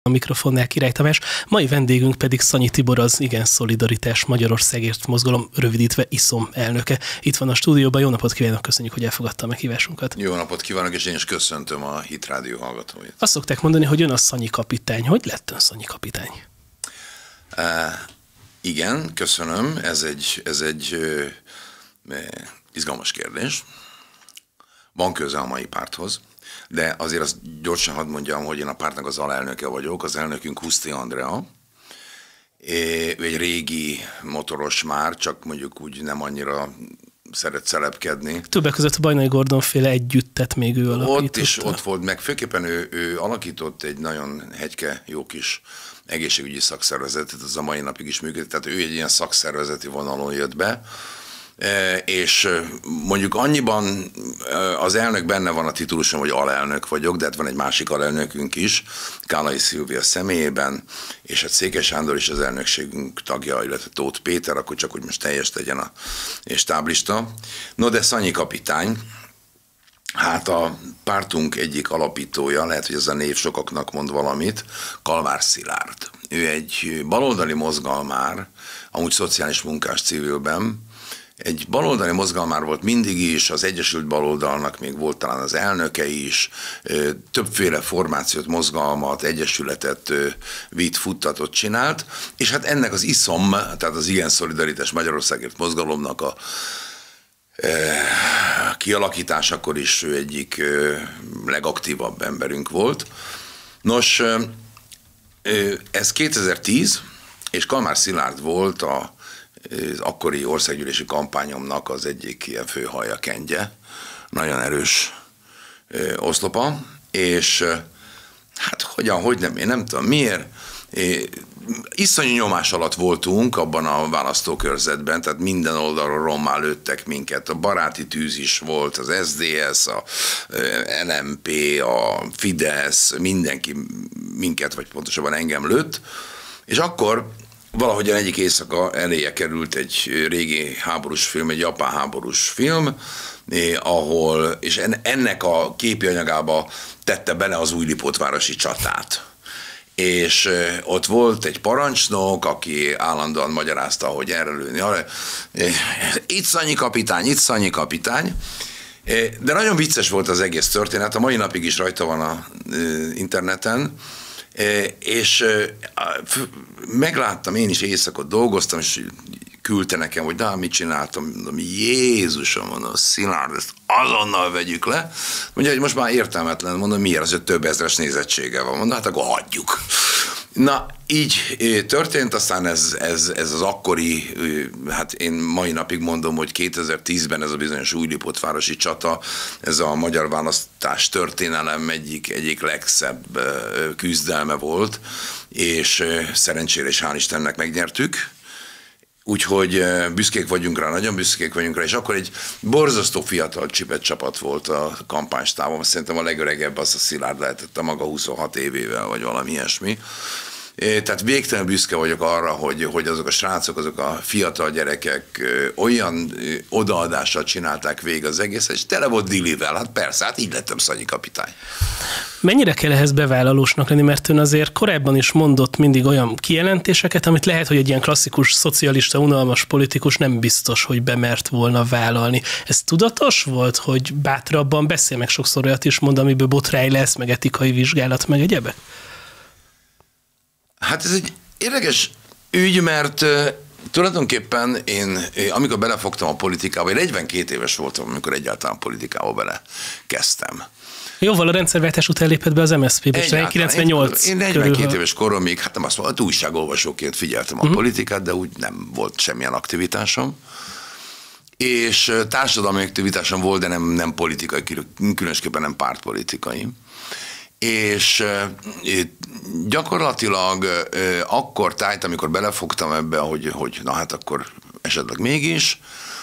A mikrofonnál Király Tamás, mai vendégünk pedig Szanyi Tibor, az Igen Szolidaritás Magyarországért mozgalom, rövidítve ISZOM elnöke. Itt van a stúdióban, jó napot kívánok, köszönjük, hogy elfogadta a meghívásunkat. Jó napot kívánok, és én is köszöntöm a Hit Rádió hallgatóit. Azt szokták mondani, hogy ön a Szanyi kapitány. Hogy lett ön Szanyi kapitány? Igen, köszönöm, ez egy izgalmas kérdés. Van köze a mai párthoz. De azért azt gyorsan hadd mondjam, hogy én a pártnak az alelnöke vagyok, az elnökünk Huszti Andrea. Ő egy régi motoros már, csak mondjuk úgy nem annyira szeret szelepkedni. Többek között a Bajnai Gordon féle együttet még ő alapította. Ott is ott volt, meg főképpen ő alakított egy nagyon hegyke, jó kis egészségügyi szakszervezetet, az a mai napig is működik, tehát ő egy ilyen szakszervezeti vonalon jött be, és mondjuk annyiban az elnök benne van a titulusom, hogy alelnök vagyok, de hát van egy másik alelnökünk is, Kálai Szilvia személyében, és hát Székely Sándor is az elnökségünk tagja, illetve Tóth Péter, akkor csak hogy most teljes legyen a stáblista. No, de Szanyi kapitány, hát a pártunk egyik alapítója, lehet, hogy ez a név sokaknak mond valamit, Kalmár Szilárd. Ő egy baloldali mozgalmár, amúgy szociális munkás civilben, egy baloldali mozgalmár volt mindig is, az Egyesült Baloldalnak még volt talán az elnöke is, többféle formációt, mozgalmat, egyesületet vitt, futtatot csinált, és hát ennek az ISZOM, tehát az Igen Szolidaritás Magyarországért mozgalomnak a kialakításakor is ő egyik legaktívabb emberünk volt. Nos, ez 2010, és Kalmár Szilárd volt az akkori országgyűlési kampányomnak az egyik ilyen főhajja, kendje, nagyon erős oszlopa, és hát hogy nem, én nem tudom miért, iszonyú nyomás alatt voltunk abban a választókörzetben, tehát minden oldalról rommá lőttek minket, a baráti tűz is volt, az SZDSZ, a LMP, a Fidesz, mindenki minket, vagy pontosabban engem lőtt, és akkor valahogyan egyik éjszaka eléje került egy régi háborús film, egy japán háborús film, ahol, és ennek a képi anyagába tette bele az Újlipótvárosi csatát. És ott volt egy parancsnok, aki állandóan magyarázta, hogy erre lőni, arra. Itt Szanyi kapitány, itt Szanyi kapitány. De nagyon vicces volt az egész történet, a mai napig is rajta van az interneten, és megláttam, én is éjszakot dolgoztam, és küldte nekem, hogy mit csináltam, mondom, Jézusom, mondom, Szilárd, ezt azonnal vegyük le. Mondja, hogy most már értelmetlen, mondom, miért, az több ezres nézettsége van, mondom, hát akkor hagyjuk. Na, így történt, aztán ez az akkori, hát én mai napig mondom, hogy 2010-ben ez a bizonyos Újlipótvárosi csata, ez a magyar választás történelem egyik legszebb küzdelme volt, és szerencsére és hál' Istennek megnyertük. Úgyhogy büszkék vagyunk rá, nagyon büszkék vagyunk rá, és akkor egy borzasztó fiatal csipet csapat volt a kampánystávom, szerintem a legöregebb az a Szilárd lehetett a maga 26 évével, vagy valami ilyesmi. Tehát végtelenül büszke vagyok arra, hogy azok a srácok, azok a fiatal gyerekek olyan odaadással csinálták végig az egészet, és tele volt dilivel, hát persze, hát így lettem Szanyi kapitány. Mennyire kell ehhez bevállalósnak lenni, mert ön azért korábban is mondott mindig olyan kijelentéseket, amit lehet, hogy egy ilyen klasszikus, szocialista, unalmas politikus nem biztos, hogy bemert volna vállalni. Ez tudatos volt, hogy bátrabban beszél, meg sokszor olyat is mond, amiből botrány lesz, meg etikai vizsgálat, meg egyebek? Hát ez egy érdekes ügy, mert tulajdonképpen én, amikor belefogtam a politikába, én 42 éves voltam, amikor egyáltalán politikába belekezdtem. Jóval a rendszerváltás után lépett be az MSZP-be, 98 Én 42 éves koromig, hát nem azt mondom, újságolvasóként figyeltem a politikát, de úgy nem volt semmilyen aktivitásom. És társadalmi aktivitásom volt, de nem politikai, különösképpen nem pártpolitikai. És gyakorlatilag akkor tájt, amikor belefogtam ebbe, hogy na hát akkor esetleg mégis,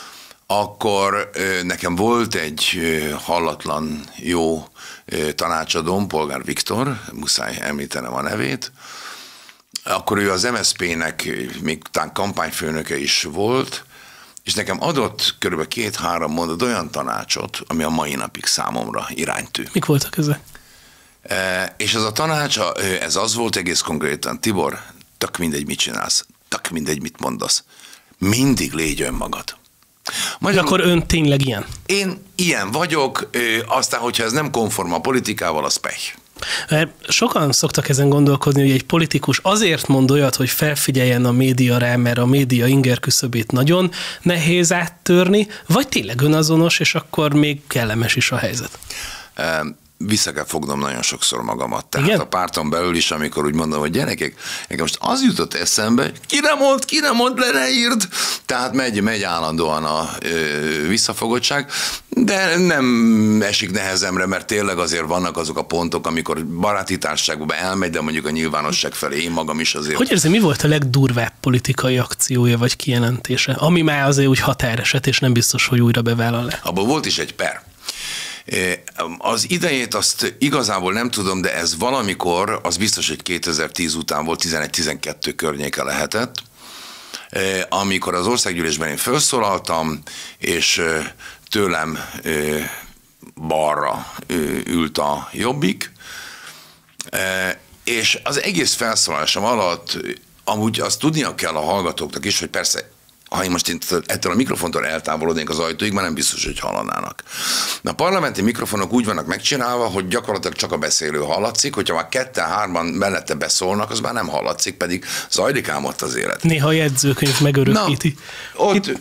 akkor nekem volt egy hallatlan jó tanácsadóm, Polgár Viktor, muszáj említenem a nevét, akkor ő az MSZP-nek még talán kampányfőnöke is volt, és nekem adott kb. 2-3 mondat olyan tanácsot, ami a mai napig számomra iránytű. Mik voltak ezek? És ez a tanács, ez az volt egész konkrétan, Tibor, tök mindegy, mit csinálsz, tök mindegy, mit mondasz. Mindig légy önmagad. Magyarul, akkor ön tényleg ilyen? Én ilyen vagyok, aztán, hogyha ez nem konform a politikával, az pech. Sokan szoktak ezen gondolkodni, hogy egy politikus azért mond olyat, hogy felfigyeljen a média rá, mert a média inger küszöbét nagyon nehéz áttörni, vagy tényleg önazonos, és akkor még kellemes is a helyzet? Vissza kell fognom nagyon sokszor magamat. Tehát igen? A párton belül is, amikor úgy mondom, hogy gyerekek, nekem most az jutott eszembe, ki nem mond le, ne írd. Tehát megy állandóan a visszafogottság, de nem esik nehezemre, mert tényleg azért vannak azok a pontok, amikor baráti társaságban elmegy, de mondjuk a nyilvánosság felé én magam is azért. Hogy érzi, mi volt a legdurvább politikai akciója vagy kijelentése, ami már azért úgy határeset, és nem biztos, hogy újra bevállal-e? Abból volt is egy per. Az idejét azt igazából nem tudom, de ez valamikor, az biztos, hogy 2010 után volt, 11-12 környéke lehetett, amikor az országgyűlésben én felszólaltam, és tőlem balra ült a Jobbik, és az egész felszólalásom alatt amúgy azt tudnia kell a hallgatóknak is, hogy persze ha én most ettől a mikrofontól eltávolodnék az ajtóig, már nem biztos, hogy hallanának. A parlamenti mikrofonok úgy vannak megcsinálva, hogy gyakorlatilag csak a beszélő hallatszik, hogyha már ketten-hárman mellette beszólnak, az már nem hallatszik, pedig zajlik ám ott az élet. Néha a jegyzőkönyv megörökíti. Ott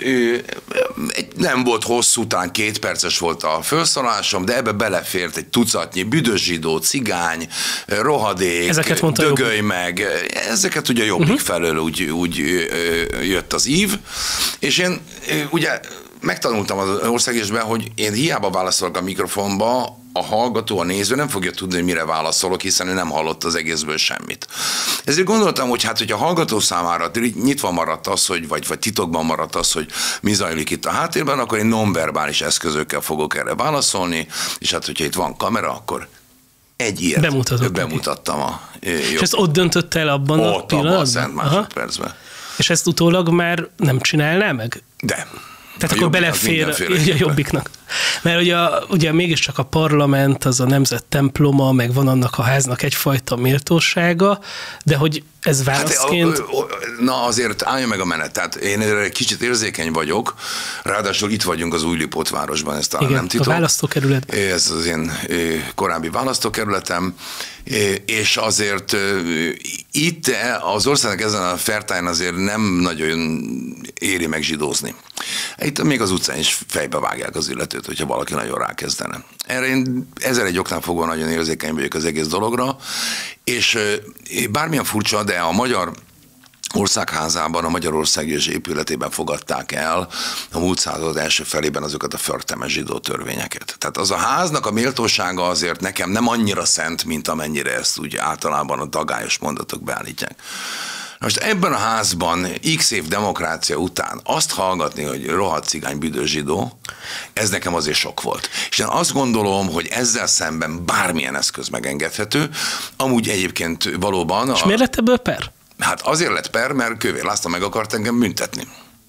nem volt hosszú, talán 2 perces volt a felszólalásom, de ebbe belefért egy tucatnyi büdös zsidó, cigány, rohadék, dögölj meg. Ezeket ugye Jobbik felől úgy jött az ív. És én ugye megtanultam az országgyűlésben, hogy én hiába válaszolok a mikrofonba, a hallgató, a néző nem fogja tudni, hogy mire válaszolok, hiszen ő nem hallott az egészből semmit. Ezért gondoltam, hogy hát, hogy a hallgató számára nyitva maradt az, vagy titokban maradt az, hogy mi zajlik itt a háttérben, akkor én nonverbális eszközökkel fogok erre válaszolni, és hát, hogyha itt van kamera, akkor egy ilyet bemutattam a És ezt ott döntött el abban a pillanatban? Abban a szent másodpercben. És ezt utólag már nem csinálná meg? De. Tehát akkor belefér a Jobbiknak. Mert ugye mégiscsak a parlament az a nemzet temploma, meg van annak a háznak egyfajta méltósága, de hogy ez válaszként... Na azért álljon meg a menet. Tehát én erre egy kicsit érzékeny vagyok, ráadásul itt vagyunk az Újlipót városban, ez talán nem titok. A választókerület. Ez az én korábbi választókerületem, és azért itt az országnak ezen a fertáján azért nem nagyon éri meg zsidózni. Itt még az utcán is fejbe vágják az illetőt, hogyha valaki nagyon rákezdene. Erre én 1001 oknál fogva nagyon érzékeny vagyok az egész dologra, és bármilyen furcsa, de a Magyar Országházában, a Magyarországgyűlés épületében fogadták el a múlt század első felében azokat a förtemes zsidó törvényeket. Tehát az a háznak a méltósága azért nekem nem annyira szent, mint amennyire ezt úgy általában a dagályos mondatok beállítják. Most ebben a házban x év demokrácia után azt hallgatni, hogy rohadt cigány, büdös zsidó, ez nekem azért sok volt. És én azt gondolom, hogy ezzel szemben bármilyen eszköz megengedhető, amúgy egyébként valóban... És miért lett ebből per? Hát azért lett per, mert Kövér László meg akart engem büntetni.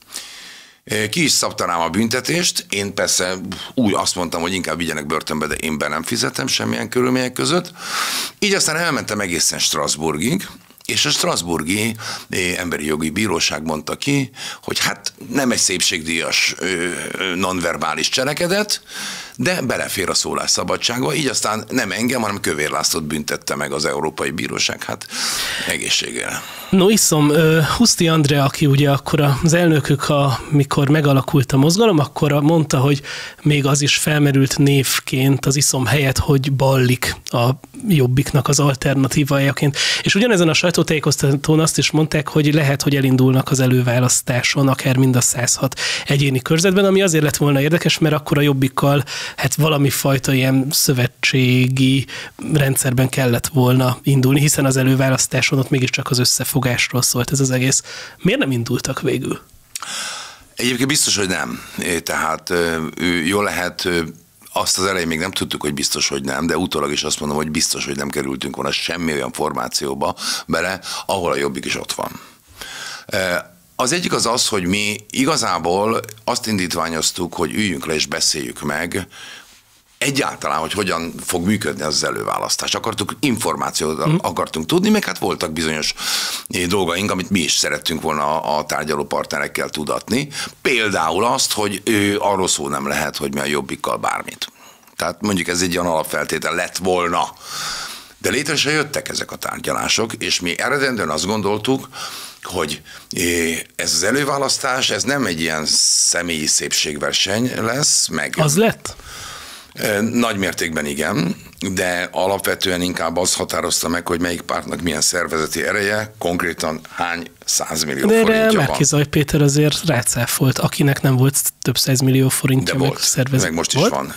Ki is szabta rám a büntetést, én persze úgy azt mondtam, hogy inkább vigyenek börtönbe, de én be nem fizetem semmilyen körülmények között. Így aztán elmentem egészen Strasbourgig, és a strasbourgi emberi jogi bíróság mondta ki, hogy hát nem egy szépségdíjas nonverbális cselekedet, de belefér a szólásszabadságba, így aztán nem engem, hanem Kövér Lászlót büntette meg az Európai Bíróság, hát egészségére. No iszom, Huszti Andrea, aki ugye akkor az elnökük, amikor megalakult a mozgalom, akkor mondta, hogy még az is felmerült névként az iszom helyett, hogy Ballik a Jobbiknak az alternatívájaként. És ugyanezen a sajtótájékoztatón azt is mondták, hogy lehet, hogy elindulnak az előválasztáson, akár mind a 106 egyéni körzetben, ami azért lett volna érdekes, mert akkor a Jobbikkal hát valami fajta ilyen szövetségi rendszerben kellett volna indulni, hiszen az előválasztáson ott mégiscsak az összefogásról szólt ez az egész. Miért nem indultak végül? Egyébként biztos, hogy nem. Tehát jól lehet, azt az elején még nem tudtuk, hogy biztos, hogy nem, de utólag is azt mondom, hogy biztos, hogy nem kerültünk volna semmi olyan formációba bele, ahol a Jobbik is ott van. Az egyik az, hogy mi igazából azt indítványoztuk, hogy üljünk le és beszéljük meg egyáltalán, hogy hogyan fog működni az előválasztás. Akartuk információt, akartunk tudni, meg hát voltak bizonyos dolgaink, amit mi is szerettünk volna a tárgyaló partnerekkel tudatni. Például azt, hogy arról szó nem lehet, hogy mi a Jobbikkal bármit. Tehát mondjuk ez egy olyan alapfeltétel lett volna. De létre se jöttek ezek a tárgyalások, és mi eredendően azt gondoltuk, hogy ez az előválasztás, ez nem egy ilyen személyi szépségverseny lesz, meg... Az lett? Nagy mértékben igen, de alapvetően inkább az határozta meg, hogy melyik pártnak milyen szervezeti ereje, konkrétan hány 100 millió forintja van. De Márki-Zay Péter azért rácáfolt, akinek nem volt több 100 millió forintja, de volt, meg most volt? is van.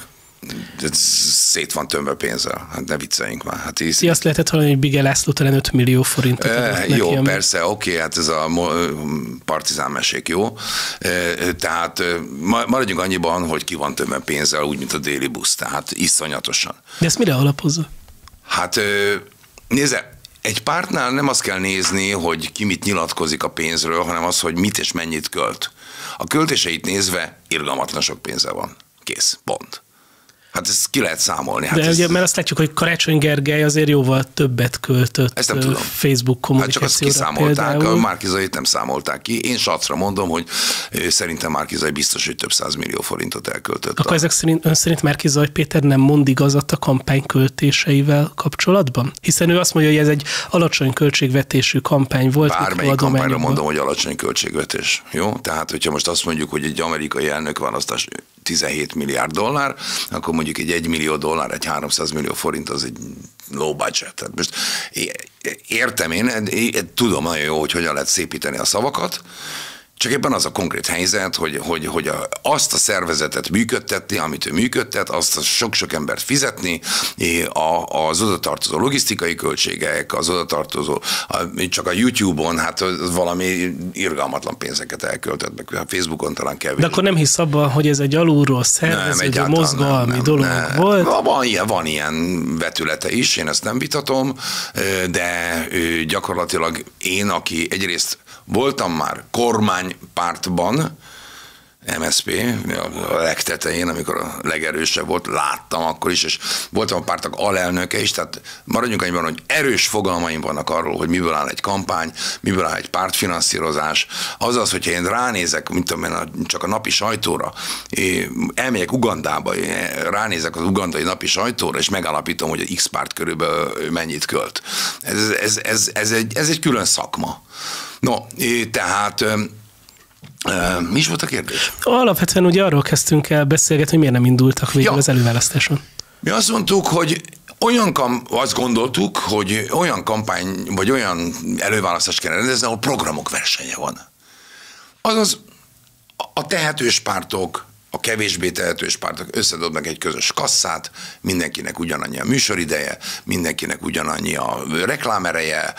Szét van tömve pénzzel, hát ne vicceljünk már. Hát ti azt lehetett hallani, hogy Bige László talán 5 millió forintot adott jó, neki, persze, oké, hát ez a partizán mesék, jó. Tehát maradjunk annyiban, hogy ki van többen pénzzel, úgy, mint a déli busz, tehát iszonyatosan. De ezt mire alapozza? Hát nézze, egy pártnál nem azt kell nézni, hogy ki mit nyilatkozik a pénzről, hanem az, hogy mit és mennyit költ. A költéseit nézve irgalmatlan sok pénze van. Kész, pont. Hát ezt ki lehet számolni. Hát de ugye, mert azt látjuk, hogy Karácsony Gergely azért jóval többet költött Facebook kommunikációra. Hát csak azt kiszámolták, a Márki-Zayt nem számolták ki. Én sacra mondom, hogy szerintem Márki-Zay biztos, hogy több 100 millió forintot elköltött. Akkor ezek szerint, ön szerint Márki-Zay Péter nem mond igazat a kampány költéseivel kapcsolatban? Hiszen ő azt mondja, hogy ez egy alacsony költségvetésű kampány volt. Bármelyik kampányra mondom, hogy alacsony költségvetés. Jó? Tehát, hogyha most azt mondjuk, hogy egy amerikai elnökválasztás 17 milliárd dollár, akkor mondjuk egy 1 millió dollár, egy 300 millió forint az egy low budget. Tehát most értem én tudom nagyon jó, hogy hogyan lehet szépíteni a szavakat, csak ebben az a konkrét helyzet, hogy azt a szervezetet működtetni, amit ő működtet, azt sok-sok embert fizetni, az odatartozó logisztikai költségek, az odatartozó, csak a YouTube-on, hát valami irgalmatlan pénzeket elköltett, meg a Facebookon talán kevés. De akkor nem hisz abban, hogy ez egy alulról szerveződő mozgalmi dolog volt? Van ilyen vetülete is, én ezt nem vitatom, de gyakorlatilag én, aki egyrészt voltam már kormánypártban, MSZP, a legtetején, amikor a legerősebb volt, láttam akkor is, és voltam a pártok alelnöke is, tehát maradjunk annyiban, hogy erős fogalmaim vannak arról, hogy miből áll egy kampány, miből áll egy pártfinanszírozás. Azaz, hogyha én ránézek, mint tudom én, csak a napi sajtóra, elmegyek Ugandába, ránézek az ugandai napi sajtóra, és megállapítom, hogy a X párt körülbelül mennyit költ. Ez egy külön szakma. No, tehát mi is volt a kérdés? Alapvetően ugye arról kezdtünk el beszélgetni, hogy miért nem indultak végül az előválasztáson. Mi azt mondtuk, hogy azt gondoltuk, hogy olyan kampány, vagy olyan előválasztást kell rendezni, ahol programok versenye van. Azaz a tehetős pártok, a kevésbé tehetős pártok összedobnak egy közös kasszát, mindenkinek ugyanannyi a műsorideje, mindenkinek ugyanannyi a reklámereje,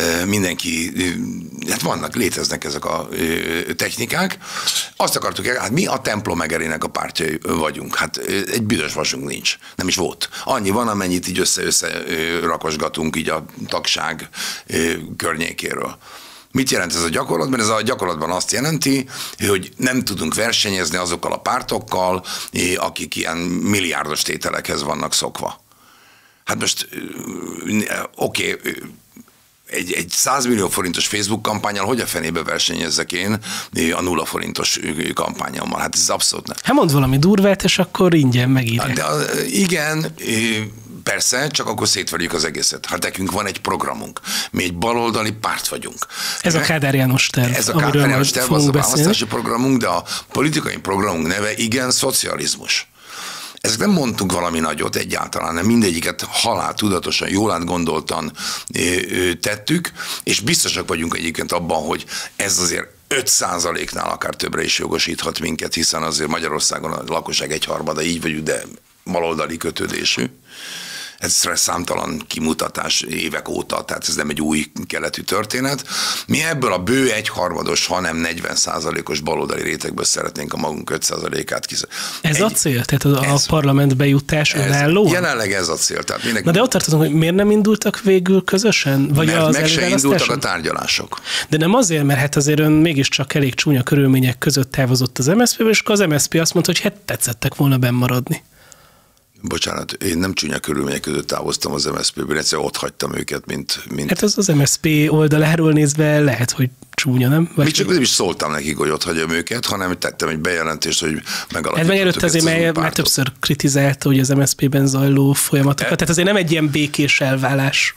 hát léteznek ezek a technikák. Azt akartuk, hát mi a templom egerének a pártjai vagyunk. Hát egy büdös vasunk nincs, nem is volt. Annyi van, amennyit így össze rakosgatunk így a tagság környékéről. Mit jelent ez a gyakorlatban? Ez a gyakorlatban azt jelenti, hogy nem tudunk versenyezni azokkal a pártokkal, akik ilyen milliárdos tételekhez vannak szokva. Hát most oké, egy 100 millió forintos Facebook kampányal hogy a fenébe versenyezzek én a 0 forintos kampányommal? Hát ez abszolút nem. Hát mondd valami durvát, és akkor ingyen megírják. De igen, persze, csak akkor szétverjük az egészet. Hát nekünk van egy programunk. Mi egy baloldali párt vagyunk. Ez a Kádár János terv. Ez a Kádár János terv, az a választási programunk, de a politikai programunk neve igen szocializmus. Ezek nem mondtunk valami nagyot egyáltalán, nem mindegyiket haláltudatosan, jól átgondoltan tettük, és biztosak vagyunk egyébként abban, hogy ez azért 5%-nál akár többre is jogosíthat minket, hiszen azért Magyarországon a lakosság 1/3 így vagyunk, de baloldali kötődésű. Ez számtalan kimutatás évek óta, tehát ez nem egy új keletű történet. Mi ebből a bő 1/3, hanem 40%-os baloldali rétegből szeretnénk a magunk 5%-át kiszedni. Ez a cél? Tehát a parlamentbe jutás önállóan? Jelenleg ez a cél. Tehát Na de ott tartozunk, hogy miért nem indultak végül közösen? Vagy mert meg se indultak a tárgyalások. De nem azért, mert hát azért ön mégiscsak elég csúnya körülmények között távozott az MSZP-ből, és akkor az MSZP azt mondta, hogy hát tetszettek volna benn maradni. Bocsánat, én nem csúnya körülmények között távoztam az MSZP-ből, egyszerűen ott hagytam őket, mint... Hát ez az MSZP oldaláról nézve lehet, hogy csúnya, nem? Még csak nem is szóltam nekik, hogy ott hagyom őket, hanem tettem egy bejelentést, hogy megalapítottuk. Hát meg előtt azért már többször kritizálta, hogy az MSZP-ben zajló folyamatokat, tehát azért nem egy ilyen békés elválás.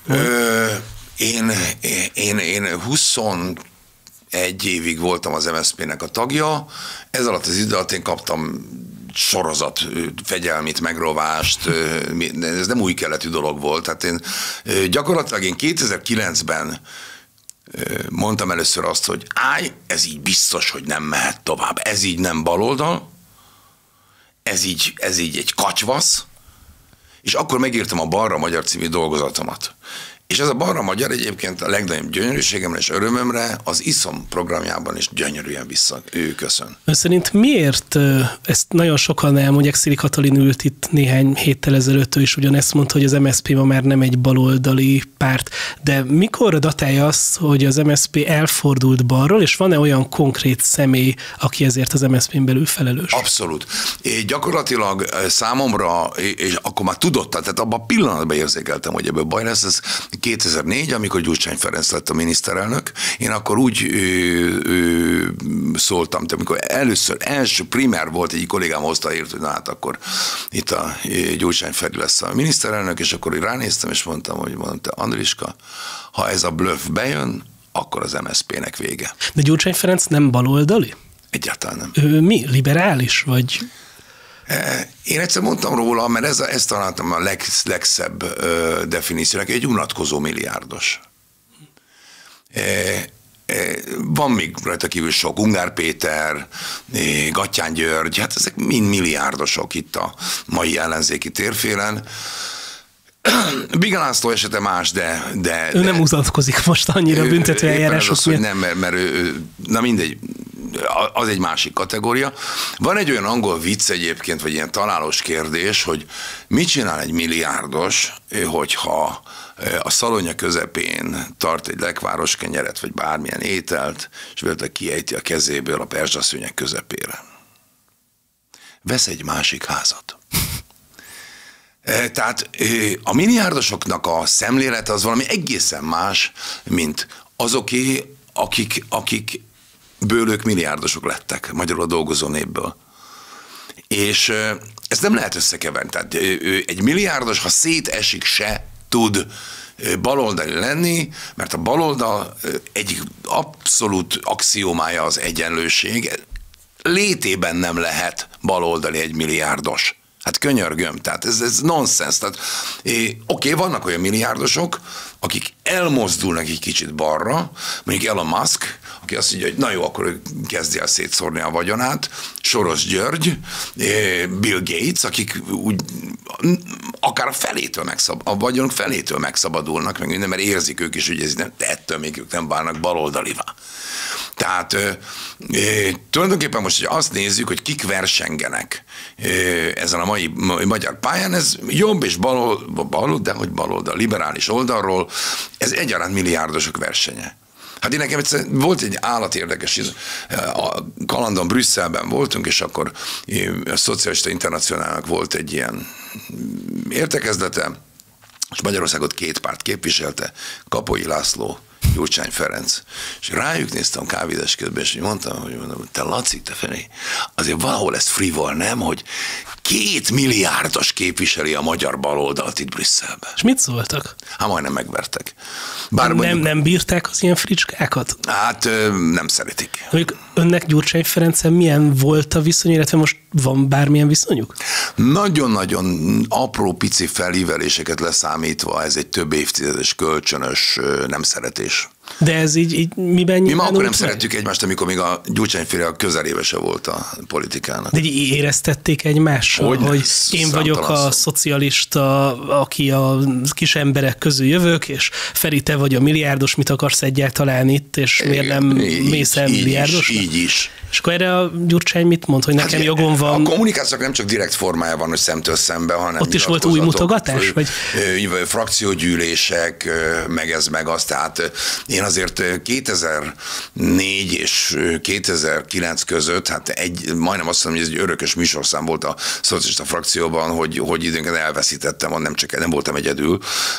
Én 21 évig voltam az MSZP-nek a tagja, ez alatt az idő alatt én kaptam sorozat fegyelmit, megrovást, ez nem új keletű dolog volt. Tehát én gyakorlatilag 2009-ben mondtam először azt, hogy ez így biztos, hogy nem mehet tovább. Ez így nem baloldal, ez így egy katyvasz, és akkor megírtam a Balra Magyar című dolgozatomat. És ez a Balra Magyar egyébként a legnagyobb gyönyörűségemre és örömömre az ISZOM programjában is gyönyörűen köszön. Ön szerint miért, ezt nagyon sokan elmondják, Szili Katalin ült itt néhány héttel ezelőtt, ő is ugyanezt mondta, hogy az MSZP ma már nem egy baloldali párt, de mikor datálja azt, hogy az MSZP elfordult balról, és van-e olyan konkrét személy, aki ezért az MSZP-n belül felelős? Abszolút. Gyakorlatilag számomra, és akkor már tudottam, tehát abban a pillanatban érzékeltem, hogy ebből baj lesz, ez 2004, amikor Gyurcsány Ferenc lett a miniszterelnök, én akkor úgy szóltam, amikor első primer volt, egy kollégám hozta írt, hogy na hát akkor itt a Gyurcsány Feri lesz a miniszterelnök, és akkor ránéztem, és mondtam, Andriska, ha ez a bluff bejön, akkor az MSZP-nek vége. De Gyurcsány Ferenc nem baloldali? Egyáltalán nem. Ő mi? Liberális, vagy... Én egyszer mondtam róla, mert ezt találtam a legszebb definíciónak, egy unatkozó milliárdos. Van még rajta kívül sok, Ungár Péter, Gattyán György, hát ezek mind milliárdosok itt a mai ellenzéki térfélen. Biga László esete más, de ő nem uzatkozik most annyira büntetőeljárások miatt. Nem, mert na mindegy, az egy másik kategória. Van egy olyan angol vicc egyébként, vagy ilyen találós kérdés, hogy mit csinál egy milliárdos, hogyha a szalonja közepén tart egy lekváros kenyeret, vagy bármilyen ételt, és véletlenül kiejti a kezéből a perzsaszőnyeg közepére. Vesz egy másik házat. Tehát a milliárdosoknak a szemlélete az valami egészen más, mint azoké, akikből ők milliárdosok lettek, magyarul a dolgozó népből. És ezt nem lehet összekeverni. Tehát egy milliárdos, ha szétesik, se tud baloldali lenni, mert a baloldal egyik abszolút axiómája az egyenlőség. Létében nem lehet baloldali egy milliárdos. Hát könyörgöm, tehát ez nonsens. Tehát, oké, vannak olyan milliárdosok, akik elmozdulnak egy kicsit balra, mondjuk Elon Musk, aki azt mondja, hogy na jó, akkor ő kezdje el szétszórni a vagyonát, Soros György, Bill Gates, akik úgy akár a vagyonok felétől megszabadulnak, meg minden, mert érzik ők is, hogy ez nem, ettől még ők nem válnak baloldalivá. Tehát tulajdonképpen most, hogy azt nézzük, hogy kik versengenek ezen a mai magyar pályán, ez jobb és baloldal, liberális oldalról, ez egyaránt milliárdosok versenye. Hát én nekem egyszer volt egy állatérdekes, a kalandon Brüsszelben voltunk, és akkor a Szocialista Internacionálnak volt egy ilyen értekezlete, és Magyarországot két párt képviselte, Kapolyi László, Gyurcsány Ferenc. És rájuk néztem kávézás közben, és mondtam, hogy te Laci, te Feri, azért valahol ez frivol, nem, hogy 2 milliárdos képviseli a magyar baloldalt itt Brüsszelben. És mit szóltak? Hát majdnem megvertek. Nem bírták az ilyen fricskákat? Hát nem szeretik. Mondjuk önnek Gyurcsány Ferenccel milyen volt a viszony, illetve most van bármilyen viszonyuk? Nagyon-nagyon apró pici felíveléseket leszámítva, ez egy több évtizedes kölcsönös nem szeretés. De ez így miben mi ma akkor nem szeretjük egymást, amikor még a Gyurcsány-féle a közelébe se volt a politikának. De így éreztették egymással, hogy én vagyok a szocialista, aki a kis emberek közül jövök, és Feri, te vagy a milliárdos, mit akarsz egyáltalán itt, és miért nem mész el milliárdos? Így is. És akkor erre a Gyurcsány mit mond, hogy nekem jogom van? A kommunikációnak nem csak direkt formája van, hogy szemtől szembe, hanem ott is volt új mutogatás? Frakciógyűlések, meg ez, meg az. Tehát én azért 2004 és 2009 között, hát majdnem azt mondom, hogy ez egy örökös műsorszám volt a szocialista frakcióban, hogy időnként elveszítettem, nem voltam egyedül.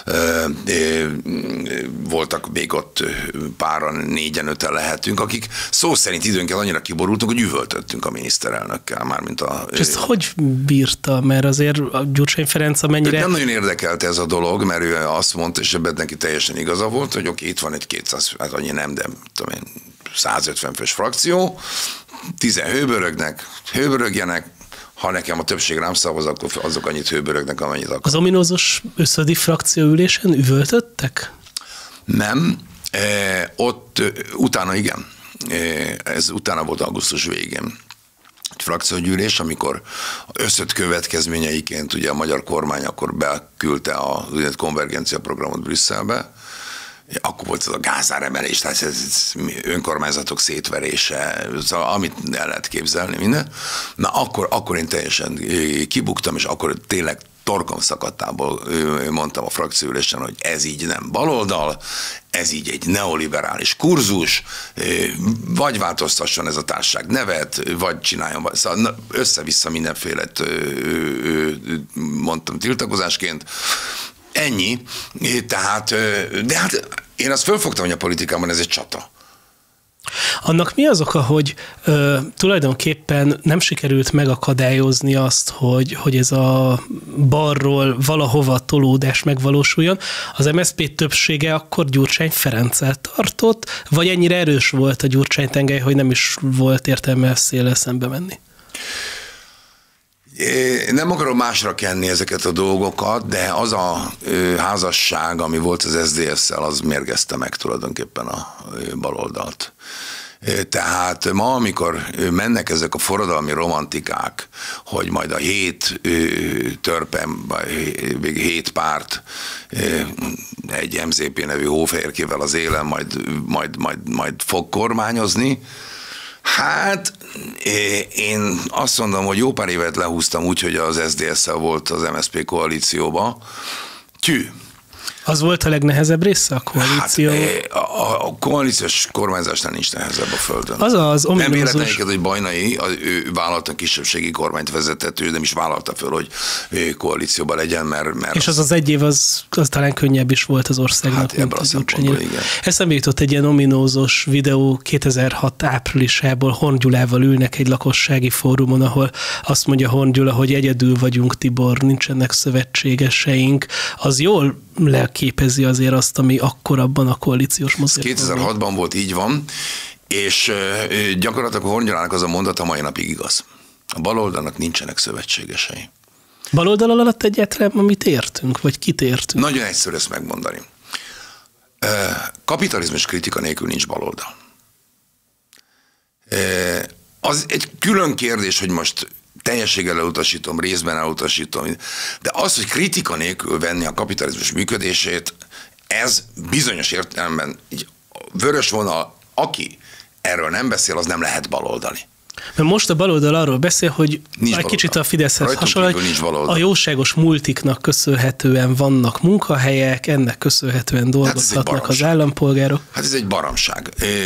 Voltak még ott páran, 4-5-en lehetünk, akik szó szerint időnként annyira kiborultunk, hogy üvöltöttünk a miniszterelnökkel, mármint a... És ezt hogy bírta? Mert azért a Gyurcsány Ferenc amennyire... Nem nagyon érdekelte ez a dolog, mert ő azt mondta, és ebben neki teljesen igaza volt, hogy oké, itt van egy 200, hát annyi nem, de tudom én, 150 fős frakció, 10 hőbörögjenek, ha nekem a többség rám szavaz, akkor azok annyit hőbörögnek, amennyit akar. Az ominózus összödi frakcióülésen üvöltöttek? Nem, ott utána igen. Ez utána volt augusztus végén. Egy frakciógyűlés, amikor összött következményeiként ugye a magyar kormány akkor beküldte a konvergencia programot Brüsszelbe, akkor volt ez a gázáremelés, tehát ez önkormányzatok szétverése, szóval amit el lehet képzelni, minden. Na akkor én teljesen kibuktam, és akkor tényleg torkom szakadtából mondtam a frakcióülésen, hogy ez így nem baloldal, ez így egy neoliberális kurzus, vagy változtasson ez a társaság nevet, vagy csináljon, szóval össze-vissza mindenfélet mondtam tiltakozásként. Ennyi, tehát, de hát én azt fölfogtam, hogy a politikában ez egy csata. Annak mi az oka, hogy tulajdonképpen nem sikerült megakadályozni azt, hogy ez a balról valahova tolódás megvalósuljon? Az MSZP többsége akkor Gyurcsány Ferenccel tartott, vagy ennyire erős volt a Gyurcsány tengely, hogy nem is volt értelme széllel szembe menni? Nem akarom másra kenni ezeket a dolgokat, de az a házasság, ami volt az SZDSZ-szel, az mérgezte meg tulajdonképpen a baloldalt. Tehát ma, amikor mennek ezek a forradalmi romantikák, hogy majd a 7 törpem, vagy 7 párt egy MZP nevű hófehérkével az élen majd fog kormányozni, hát én azt mondom, hogy jó pár évet lehúztam úgy, hogy az SZDSZ-szel volt az MSZP koalícióba. Az volt a legnehezebb része a koalíció? Hát, a koalíciós kormányzásnál nincs nehezebb a földön. Az nem véletlenül, hogy Bajnai, ő vállalta kisebbségi kormányt vezetett, ő nem is vállalta föl, hogy koalícióban legyen, mert... És az egy év, az talán könnyebb is volt az országnak. Hát ebből a szempontból, igen. Eszembe jutott egy ilyen ominózos videó 2006 áprilisából, Horn Gyulával ülnek egy lakossági fórumon, ahol azt mondja Horn Gyula, hogy egyedül vagyunk, Tibor, nincsenek szövetségeseink. Az jól leképezi azért azt, ami akkor abban a koalíciós mozgalomban. 2006-ban volt, így van, és gyakorlatilag a Horn Gyulának az a mondata mai napig igaz. A baloldalnak nincsenek szövetségesei. Baloldal alatt egyáltalán amit értünk, vagy kit értünk? Nagyon egyszerű ezt megmondani. Kapitalizmus kritika nélkül nincs baloldal. Az egy külön kérdés, hogy most teljességgel elutasítom, részben elutasítom, de az, hogy kritika nélkül venni a kapitalizmus működését, ez bizonyos értelemben így vörös vonal, aki erről nem beszél, az nem lehet baloldali. Mert most a baloldal arról beszél, hogy egy kicsit a Fideszhez hasonló, hogy a jóságos multiknak köszönhetően vannak munkahelyek, ennek köszönhetően dolgozhatnak az állampolgárok. Hát ez egy baromság.